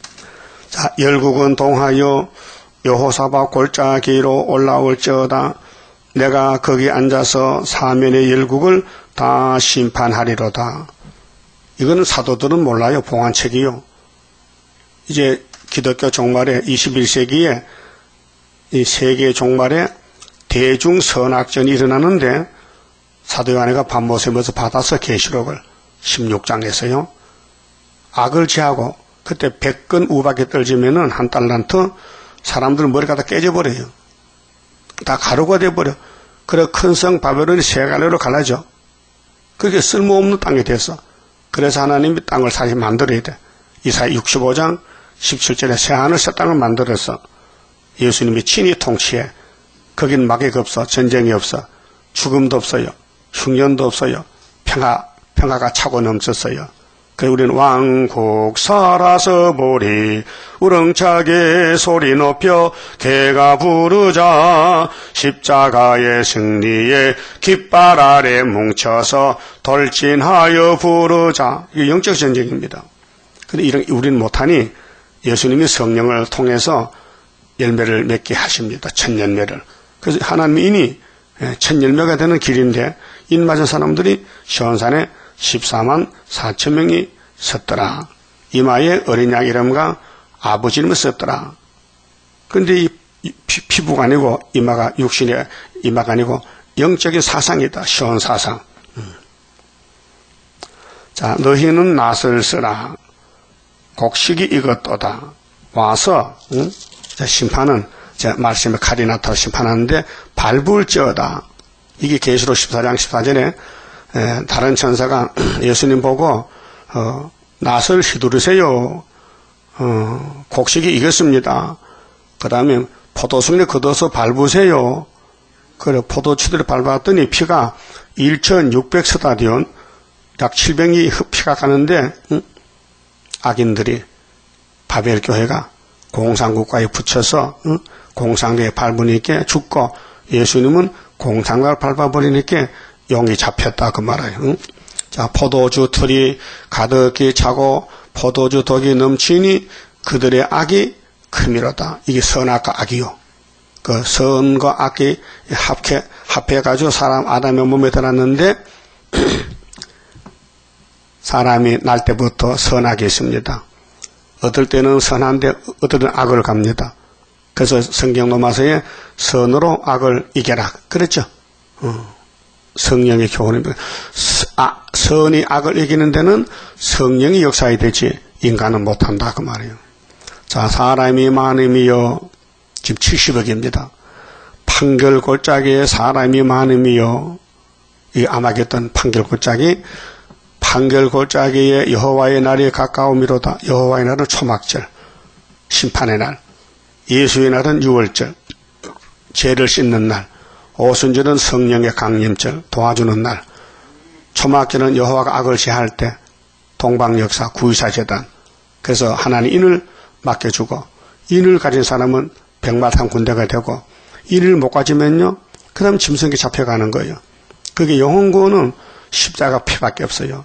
자, 열국은 동하여 여호사밧 골짜기로 올라올지어다. 내가 거기 앉아서 사면의 열국을 다 심판하리로다. 이거는 사도들은 몰라요. 봉안책이요. 이제 기독교 종말에 이십일 세기에 이 세계 종말에 대중선악전이 일어나는데 사도 요한이가 밤모습에서 받아서 계시록을 십육 장에서요. 악을 제하고 그때 백 건 우박에 떨어지면은 한 달란트 사람들 머리가 다 깨져버려요. 다 가루가 돼버려. 그래 큰 성 바벨론이 세 갈래로 갈라져. 그게 쓸모없는 땅이 됐어. 그래서 하나님이 땅을 다시 만들어야 돼. 이사야 육십오 장 십칠 절에 새 하늘 새 땅을 만들어서 예수님이 친히 통치해. 거긴 마귀가 없어. 전쟁이 없어. 죽음도 없어요. 흉년도 없어요. 평화, 평화가 차고 넘쳤어요. 그래서 우리는 왕국 살아서 보리 우렁차게 소리 높여 개가 부르자 십자가의 승리에 깃발 아래 뭉쳐서 돌진하여 부르자. 이게 영적 전쟁입니다. 근데 이런 우리는 못하니 예수님이 성령을 통해서 열매를 맺게 하십니다. 첫 열매를. 그래서 하나님이 이니 첫 열매가 되는 길인데 인 맞은 사람들이 시온산에 십사만 사천 명이 섰더라. 이마에 어린 양 이름과 아버지 이름을 썼더라. 그런데 이 피, 피부가 아니고 이마가 육신의 이마가 아니고 영적인 사상이다. 시온 사상. 음. 자, 너희는 낫을 쓰라. 곡식이 익었도다. 와서 응? 자, 심판은 제 말씀에 칼이 나타나 심판하는데 밟을지어다. 이게 계시록 십사 장 십사 절에 에, 다른 천사가 예수님 보고 어, 낫을 휘두르세요. 어, 곡식이 익었습니다. 그 다음에 포도송에 걷어서 밟으세요. 그래 포도추들을 밟았더니 피가 천육백 스타디온 약 칠백이 피가 가는데 응? 악인들이 바벨 교회가 공산국가에 붙여서 응? 공산국에 밟으니까 죽고 예수님은 공산국을 밟아버리니까 용이 잡혔다 그 말이에요. 응? 자, 포도주 틀이 가득히 차고 포도주 독이 넘치니 그들의 악이 크미로다. 이게 선악과 악이요. 그 선과 악이 합해 합해가지고 사람 아담의 몸에 들었는데 사람이 날 때부터 선악이 있습니다. 어떨 때는 선한데 어떨 때는 악을 갑니다. 그래서 성경 로마서에 선으로 악을 이겨라. 그랬죠. 어. 성령의 교훈입니다. 아, 선이 악을 이기는 데는 성령이 역사해야 되지 인간은 못한다 그 말이에요. 자, 사람이 많음이요. 지금 칠십억입니다. 판결 골짜기에 사람이 많음이요. 이 아마겟돈 판결 골짜기 판결 골짜기에 여호와의 날이 가까움이로다. 여호와의 날은 초막절 심판의 날, 예수의 날은 유월절 죄를 씻는 날, 오순절은 성령의 강림절 도와주는 날, 초막절은 여호와가 악을 제할 때 동방역사 구의사재단. 그래서 하나님 인을 맡겨주고 인을 가진 사람은 백마탄 군대가 되고 인을 못 가지면요 그 다음 짐승이 잡혀가는 거예요. 그게 영혼구원은 십자가 피밖에 없어요.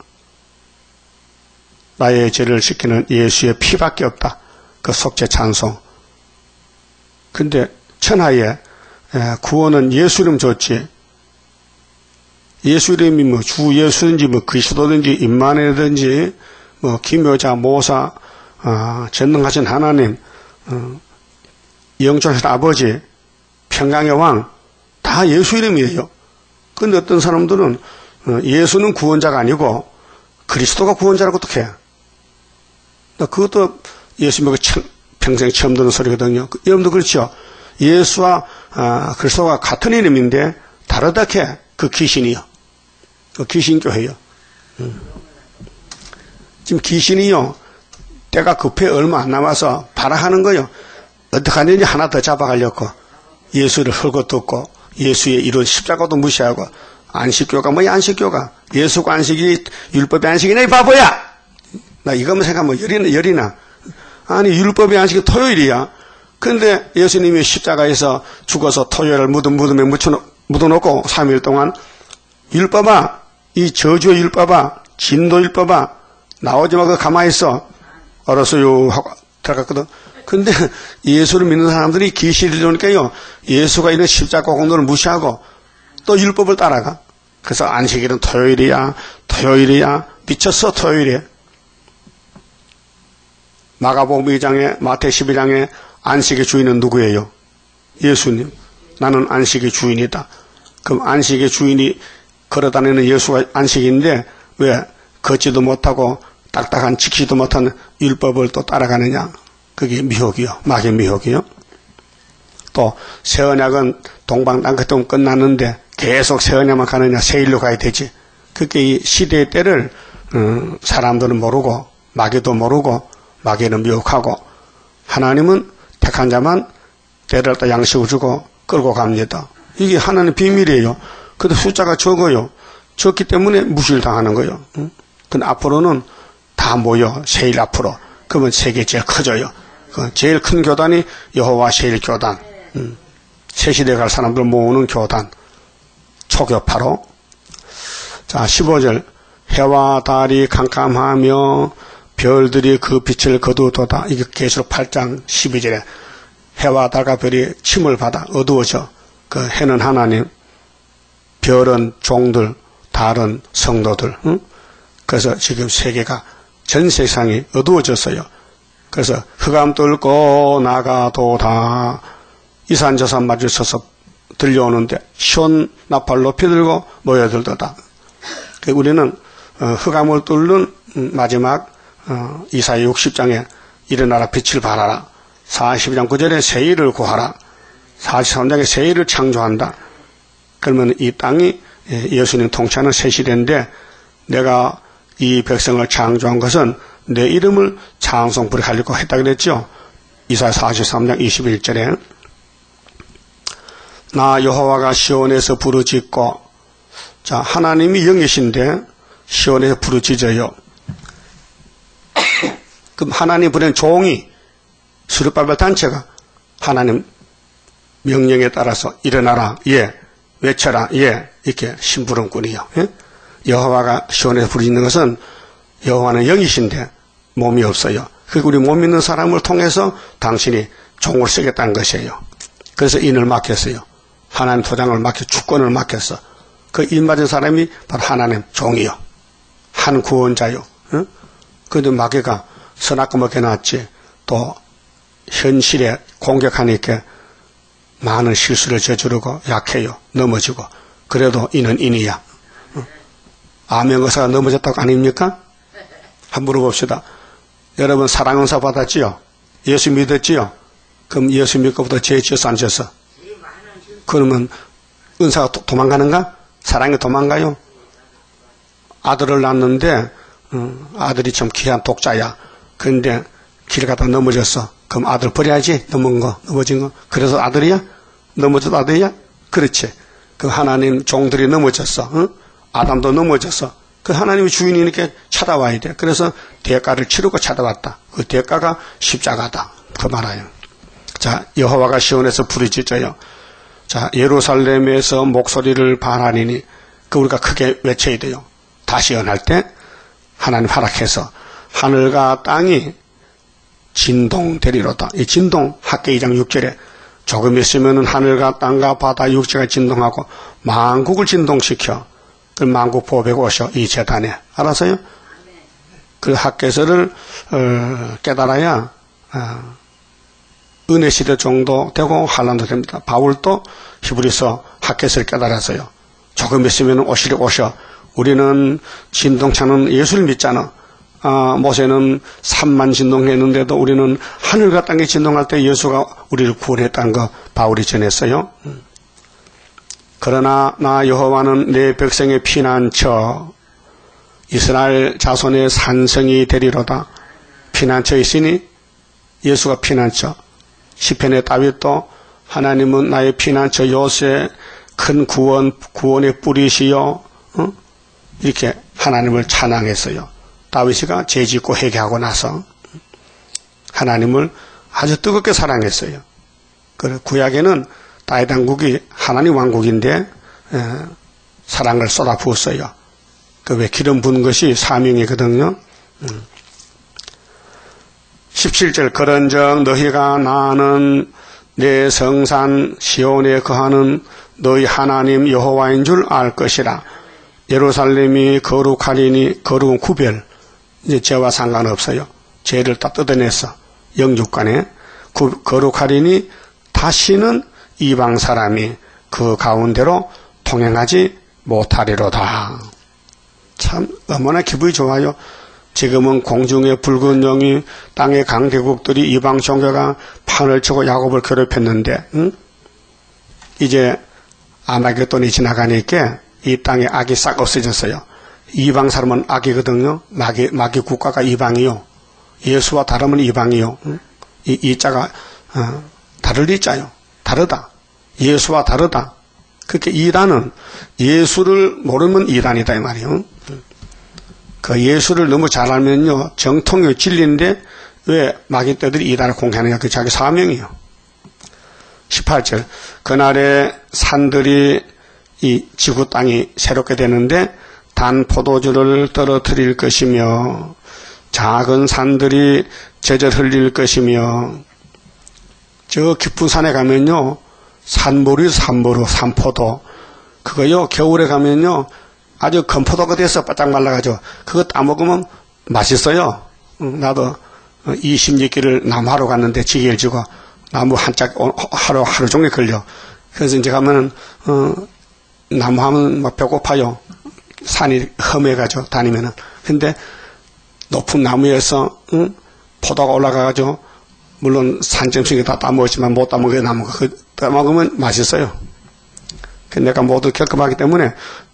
나의 죄를 씻기는 예수의 피밖에 없다. 그 속죄 찬송. 근데 천하에 구원은 예수 이름 줬지. 예수 이름이 뭐 주 예수든지 뭐 그리스도든지 임마누엘든지 뭐 기묘자 모사 어, 전능하신 하나님 어, 영존하신 아버지 평강의 왕 다 예수 이름이에요. 근데 어떤 사람들은 어, 예수는 구원자가 아니고 그리스도가 구원자라고 어떻게 해? 그것도 예수 믿고 평생 처음 듣는 소리거든요. 여러분도 그렇죠? 예수와 아, 그리스도가 같은 이름인데 다르다게 그 귀신이요. 그 귀신교회요. 음. 지금 귀신이요. 때가 급해 얼마 안 남아서 발악하는 거요. 어떻게 하는지 하나 더 잡아가려고 예수를 헐고 듣고 예수의 이런 십자가도 무시하고 안식교가 뭐야 안식교가 예수가 안식이 율법의 안식이네 이 바보야. 나 이것만 생각하면 열이나 열이나 아니 율법의 안식이 토요일이야. 그런데 예수님이 십자가에서 죽어서 토요일을 무덤 무덤에 묻혀 묻어놓고 삼 일 동안 율법아 이 저주의 율법아 진도 율법아 나오지 말고 가만히 있어. 알았어요 하고 들어갔거든. 근데 예수를 믿는 사람들이 귀신이 들어오니까요 예수가 이런 십자가 공로를 무시하고 또 율법을 따라가. 그래서 안식일은 토요일이야, 토요일이야, 미쳤어, 토요일에. 마가복음 이 장에, 마태 십이 장에 안식의 주인은 누구예요? 예수님. 나는 안식의 주인이다. 그럼 안식의 주인이 걸어다니는 예수가 안식인데 왜 걷지도 못하고 딱딱한 지키지도 못한 율법을 또 따라가느냐? 그게 미혹이요. 마귀의 미혹이요. 또 새 언약은 동방 땅끝으로 끝났는데 계속 새 언약만 가느냐? 새 일로 가야 되지. 그게 이 시대의 때를 음, 사람들은 모르고 마귀도 모르고 마귀는 미혹하고 하나님은 택한 자만 때를 또 양식을 주고 끌고 갑니다. 이게 하나님의 비밀이에요. 근데 숫자가 적어요. 적기 때문에 무시를 당하는 거예요. 응? 근데 앞으로는 다 모여 세일 앞으로. 그러면 세계 제일 커져요. 그 제일 큰 교단이 여호와 세일 교단. 응. 새 시대 갈 사람들 모으는 교단. 초교파로. 자, 십오 절. 해와 달이 캄캄하며 별들이 그 빛을 거두도다. 이게 계시록 팔 장 십이 절에 해와 달과 별이 침을 받아 어두워져. 그 해는 하나님, 별은 종들, 달은 성도들. 응? 그래서 지금 세계가 전 세상이 어두워졌어요. 그래서 흑암 뚫고 나가도다. 이산 저산 마주쳐서 들려오는데 시온 나팔 높이 들고 모여들도다. 우리는 흑암을 뚫는 마지막 이사야 육십 장에 일어나라 빛을 발하라. 사십 장 구 절에 새 일을 구하라. 사십삼 장에 새 일을 창조한다. 그러면 이 땅이 예수님 통치하는 새 시대인데 내가 이 백성을 창조한 것은 내 이름을 찬송 부르려고 했다 그랬죠. 이사야 사십삼 장 이십일 절에 나 여호와가 시온에서 부르짖고. 자, 하나님이 영이신데 시온에서 부르짖어요. 그럼 하나님 보낸 종이 스룹바벨 단체가 하나님 명령에 따라서 일어나라, 예, 외쳐라, 예, 이렇게 심부름꾼이요. 예? 여호와가 시온에서 부르짖는 것은 여호와는 영이신데 몸이 없어요. 그리고 우리 몸 있는 사람을 통해서 당신이 종을 쓰겠다는 것이에요. 그래서 인을 맡겼어요. 하나님 도장을 맡겨 주권을 맡겼어. 그 인 맞은 사람이 바로 하나님 종이요. 한 구원자요. 예? 그런데 마귀가 선악과 먹여놨지. 또 현실에 공격하니까 많은 실수를 저지르고 약해요. 넘어지고. 그래도 이는 인이야. 암행의사가 넘어졌다고 아닙니까? 한번 물어봅시다. 여러분 사랑은사 받았지요? 예수 믿었지요? 그럼 예수 믿고부터 죄 지었어 안 지었어? 그러면 은사가 도, 도망가는가? 사랑이 도망가요? 아들을 낳았는데 음, 아들이 참 귀한 독자야. 그런데 길 가다 넘어졌어. 그럼 아들 버려야지. 넘은 거, 넘어진 거. 그래서 아들이야? 넘어져도 아들이야? 그렇지. 그 하나님 종들이 넘어졌어. 응? 아담도 넘어졌어. 그 하나님의 주인이니까 찾아와야 돼. 그래서 대가를 치르고 찾아왔다. 그 대가가 십자가다. 그 말아요. 자, 여호와가 시온에서 부르짖어요. 자, 예루살렘에서 목소리를 발하니니 그 우리가 크게 외쳐야 돼요. 다시 연할 때 하나님 허락해서 하늘과 땅이 진동되리로다. 이 진동 학계 이 장 육 절에 조금 있으면 하늘과 땅과 바다 육지가 진동하고 만국을 진동시켜 그 만국 보배가 오셔 이 재단에. 알았어요? 그 학계서를 어, 깨달아야 어, 은혜 시대 정도 되고 환란도 됩니다. 바울도 히브리서 학계서를 깨달았어요. 조금 있으면 오시리 오셔. 우리는 진동차는 예수를 믿잖아. 아, 모세는 산만 진동했는데도 우리는 하늘과 땅이 진동할 때 예수가 우리를 구원했다는 거 바울이 전했어요. 그러나 나 여호와는 내 백성의 피난처 이스라엘 자손의 산성이 되리로다. 피난처 있으니 예수가 피난처. 시편의 다윗도 하나님은 나의 피난처 요새 큰 구원 구원의 뿌리시여. 어? 이렇게 하나님을 찬양했어요. 다윗이가 죄짓고 회개하고 나서 하나님을 아주 뜨겁게 사랑했어요. 그 구약에는 다윗 왕국이 하나님 왕국인데 에, 사랑을 쏟아부었어요. 그 왜 기름 부은 것이 사명이거든요. 음. 십칠 절 그런즉 너희가 나는 내 성산 시온에 거하는 너희 하나님 여호와인 줄 알 것이라. 예루살렘이 거룩하리니, 거룩은 구별, 이제 죄와 상관없어요. 죄를 다 뜯어냈어. 영육간에 거룩하리니 다시는 이방 사람이 그 가운데로 통행하지 못하리로다. 참 얼마나 기분이 좋아요. 지금은 공중의 붉은 영이 땅의 강대국들이 이방 종교가 판을 치고 야곱을 괴롭혔는데, 응? 이제 아마겟돈이 지나가니까 이 땅에 악이 싹 없어졌어요. 이방 사람은 악이거든요. 마귀, 마귀 국가가 이방이요. 예수와 다르면 이방이요. 응? 이, 이 자가 어, 다를 이자요. 다르다. 예수와 다르다. 그렇게 이단은 예수를 모르면 이단이다 이 말이에요. 그 예수를 너무 잘 알면요 정통이 진리인데 왜 마귀떼들이 이단을 공개하느냐. 그 자기 사명이요. 십팔 절 그날에 산들이 이 지구 땅이 새롭게 되는데 단 포도주를 떨어뜨릴 것이며 작은 산들이 제절 흘릴 것이며 저 깊은 산에 가면요 산보리 산보루 산포도 그거요 겨울에 가면요 아주 건포도가 돼서 바짝 말라가지고 그거 따먹으면 맛있어요. 나도 이십 리길을 나무하러 갔는데 지게를 지고 나무 한 짝 하루 하루 종일 걸려. 그래서 이제 가면은 어, 나무 하면 막 배고파요. 산이 험해가지고 다니면은. 근데 높은 나무에서 응? 포도가 올라가가지고 물론 산점식이 다 따먹었지만 못 따먹은 나무가 그 따먹으면 맛있어요. 내가 모두 겪어봤기 때문에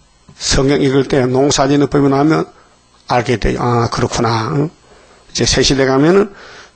성경 읽을 때 농사짓는 법이 나오면 알게 돼요. 아 그렇구나. 응? 이제 새 시대 가면은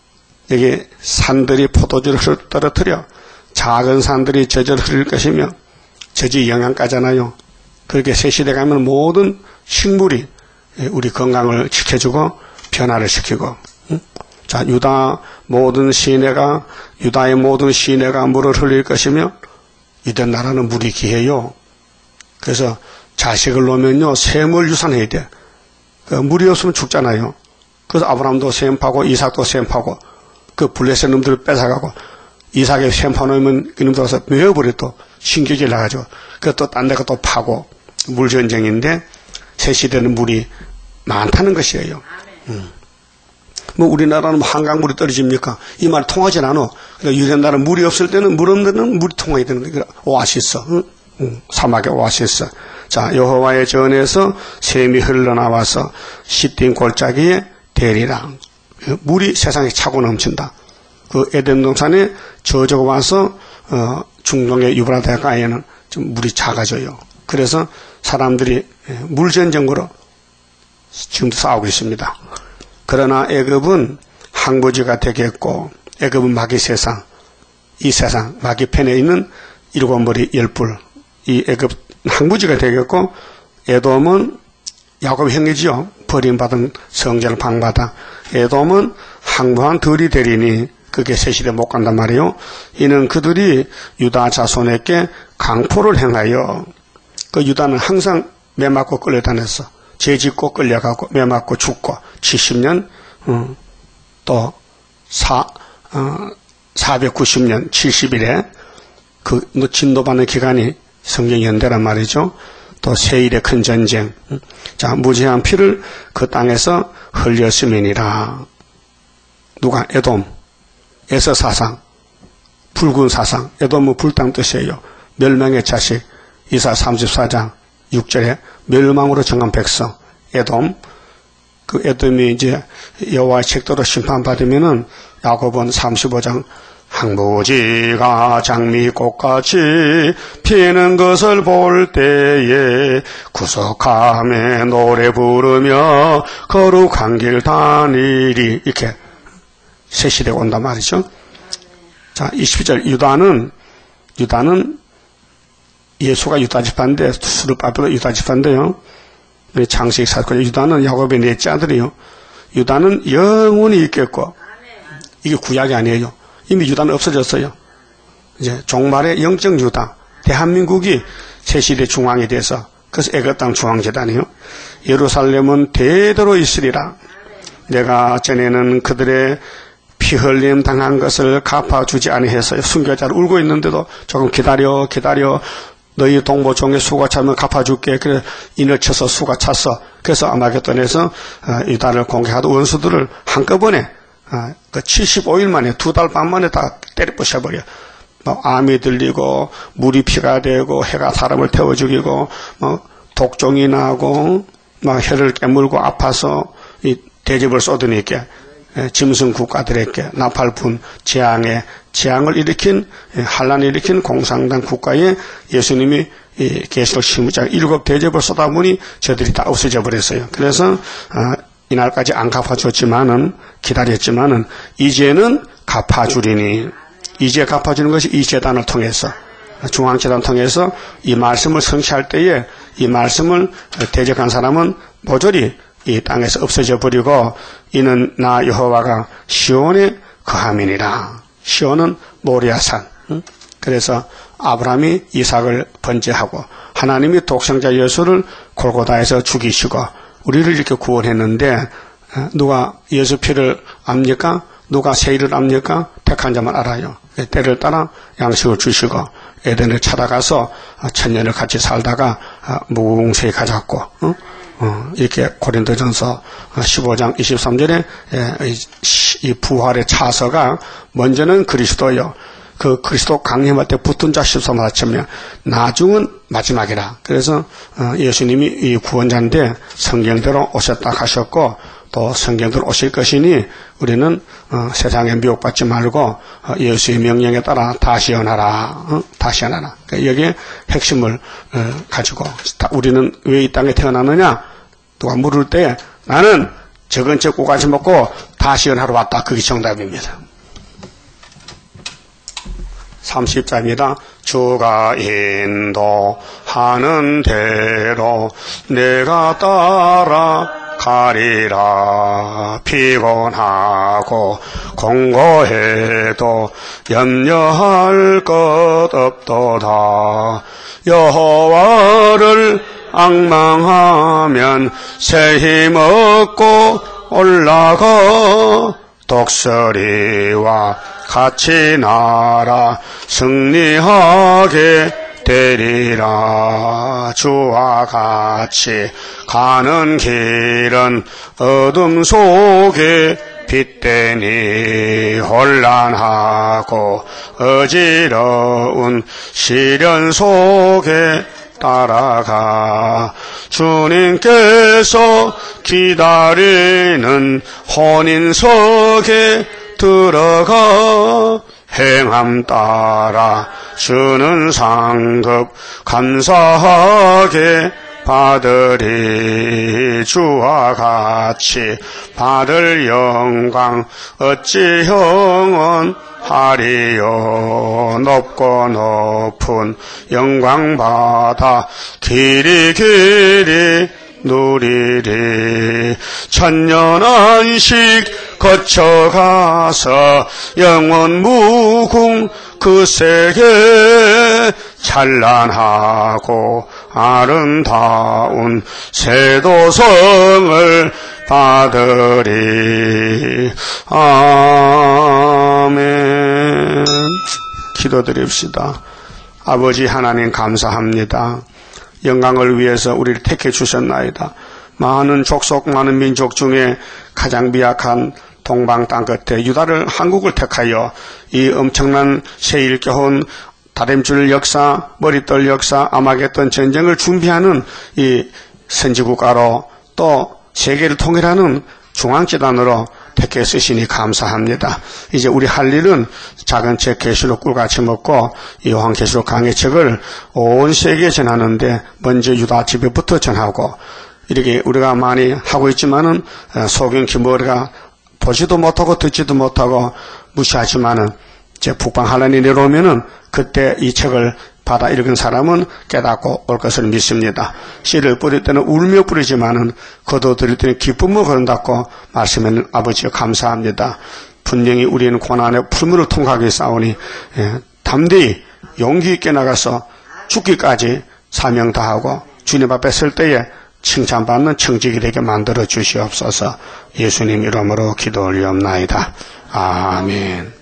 여기 산들이 포도주를 떨어뜨려 작은 산들이 젖을 흘릴 것이며 젖이 영양가잖아요. 그렇게 새 시대 가면 모든 식물이 우리 건강을 지켜주고 변화를 시키고 응? 자 유다 모든 시내가 유다의 모든 시내가 물을 흘릴 것이며 이런 나라는 물이 귀해요. 그래서 자식을 놓으면요 샘을 유산해야 돼. 그 물이 없으면 죽잖아요. 그래서 아브라함도 샘 파고 이삭도 샘 파고 그 블레셋 놈들을 뺏어가고 이삭에 샘 파놓으면 그놈들 와서 메어버려 또 신경질 나가지고 그 또 딴 데가 또 파고 물 전쟁인데 새 시대는 물이 많다는 것이에요. 음. 뭐 우리나라는 뭐 한강물이 떨어집니까? 이 말 통하진 않아. 그러니까 유대나라는 물이 없을 때는 물 없는 데는 물이 통하게 되는 거야. 오아시스, 응? 응. 사막의 오아시스. 자 여호와의 전에서 샘이 흘러나와서 시딤 골짜기에 대리라. 물이 세상에 차고 넘친다. 그 에덴 동산에 저저가 와서 어, 중동의 유브라데가에는 좀 물이 작아져요. 그래서 사람들이 물전쟁으로 지금도 싸우고 있습니다. 그러나 애굽은 항구지가 되겠고 애굽은 마귀 세상, 이 세상 마귀 편에 있는 일곱 머리 열불 이 애굽 항구지가 되겠고 에돔은 야곱 형이지요. 버림받은 성전을 방받아 에돔은 항무한 들이 되리니 그게 새시대 못 간단 말이에요. 이는 그들이 유다 자손에게 강포를 행하여 그 유다는 항상 매 맞고 끌려다녔어. 죄 짓고 끌려가고 매 맞고 죽고 칠십 년 어, 또 사, 어, 사백구십 년 칠십 일에 그 진도받는 기간이 성경 연대란 말이죠. 또 세일의 큰 전쟁. 자 무지한 피를 그 땅에서 흘렸음이니라. 누가? 에돔. 에서 사상. 붉은 사상. 에돔은 불땅 뜻이에요. 멸망의 자식. 이사 삼십사 장 육 절에 멸망으로 정한 백성. 에돔. 그 에돔이 이제 여호와의 책도로 심판받으면은 야곱은 삼십오 장 항무지가 장미꽃같이 피는 것을 볼 때에 구속함에 노래 부르며 거룩한 길 다니리. 이렇게 새 시대가 온단 말이죠. 자, 이십 절 유다는 유다는 예수가 유다 지파인데 수르바벨도 유다 지파인데요. 장식 사건 유다는 야곱의 넷째 아들이요. 유다는 영원히 있겠고 이게 구약이 아니에요. 이미 유다는 없어졌어요. 이제 종말의 영적 유다. 대한민국이 새시대 중앙이 돼서 그래서 애굽 땅 중앙재단이요. 예루살렘은 대대로 있으리라. 내가 전에는 그들의 피 흘림 당한 것을 갚아주지 아니해서요. 순교자를 울고 있는데도 조금 기다려 기다려 너희 동무 종의 수가 차면 갚아줄게. 그래 인을 쳐서 수가 찼어. 그래서 아마겟돈에서 유다를 공격하던 원수들을 한꺼번에 그 칠십오 일 만에 두 달 반 만에 다 때려 부셔버려. 뭐 암이 들리고 물이 피가 되고 해가 사람을 태워 죽이고 뭐 독종이 나고 막 혀를 깨물고 아파서 이 대접을 쏟으니까 짐승 국가들에게 나팔푼 재앙에 재앙을 일으킨 환란을 일으킨 공산당 국가에 예수님이 이 계시록 십육 장 일곱 대접을 쏟아보니 저들이 다 없어져 버렸어요. 그래서 이날까지 안 갚아줬지만은 기다렸지만은 이제는 갚아주리니 이제 갚아주는 것이 이 재단을 통해서 중앙재단을 통해서 이 말씀을 성취할 때에 이 말씀을 대적한 사람은 모조리 이 땅에서 없어져 버리고 이는 나 여호와가 시온에 거함이니라. 시온은 모리아산. 그래서 아브라함이 이삭을 번제하고 하나님이 독생자 예수를 골고다에서 죽이시고 우리를 이렇게 구원했는데 누가 예수 피를 압니까? 누가 세일을 압니까? 택한 자만 알아요. 때를 따라 양식을 주시고 에덴을 찾아가서 천년을 같이 살다가 무궁무진히 가졌고 어? 어, 이렇게 고린도전서 십오 장 이십삼 절에 이 부활의 차서가 먼저는 그리스도요. 그 그리스도 강림할 때 붙은 자 십삼 하치면 나중은 마지막이라. 그래서 예수님이 이 구원자인데 성경대로 오셨다 하셨고 또 성경대로 오실 것이니 우리는 세상에 미혹받지 말고 예수의 명령에 따라 다시 연하라. 다시 연하라. 여기에 핵심을 가지고 우리는 왜 이 땅에 태어났느냐? 누가 물을 때 나는 적은 책 꼬가지 먹고 다시 연하러 왔다. 그게 정답입니다. 삼십 절입니다. 주가 인도하는 대로 내가 따라가리라. 피곤하고 공고해도 염려할 것 없도다. 여호와를 앙망하면 새 힘 얻고 올라가 독수리와 같이 날아 승리하게 되리라. 주와 같이 가는 길은 어둠 속에 빛되니 혼란하고 어지러운 시련 속에 따라가 주님께서 기다리는 혼인석에 들어가 행함 따라 주는 상급 감사하게 받으리. 주와 같이 받을 영광 어찌 영원하리요. 높고 높은 영광 받아 길이 길이 누리리. 천년 안식 거쳐가서 영원 무궁 그 세계 찬란하고 아름다운 세도성을 받으리. 아멘. 기도드립시다. 아버지 하나님 감사합니다. 영광을 위해서 우리를 택해 주셨나이다. 많은 족속 많은 민족 중에 가장 미약한 동방 땅 끝에 유다를 한국을 택하여 이 엄청난 세일교훈 다림줄 역사, 머릿돌 역사, 아마겟돈 전쟁을 준비하는 이 선지국가로 또 세계를 통일하는 중앙재단으로 택해 쓰시니 감사합니다. 이제 우리 할 일은 작은 책 계시록 꿀같이 먹고 요한계시록 강해책을 온 세계에 전하는데 먼저 유다 집에부터 전하고 이렇게 우리가 많이 하고 있지만은 소경 기머리가 보지도 못하고 듣지도 못하고 무시하지만은 이제 북방 환란이 내려오면은 그때 이 책을 받아 읽은 사람은 깨닫고 올 것을 믿습니다. 씨를 뿌릴 때는 울며 뿌리지만은 거둬들일 때는 기쁨으로 거둔다고 말씀하는 아버지여 감사합니다. 분명히 우리는 고난의 풀물을 통하게 싸우니 예, 담대히 용기 있게 나가서 죽기까지 사명 다하고 주님 앞에 설 때에 칭찬받는 청직이 되게 만들어 주시옵소서. 예수님 이름으로 기도 올리옵나이다. 아멘.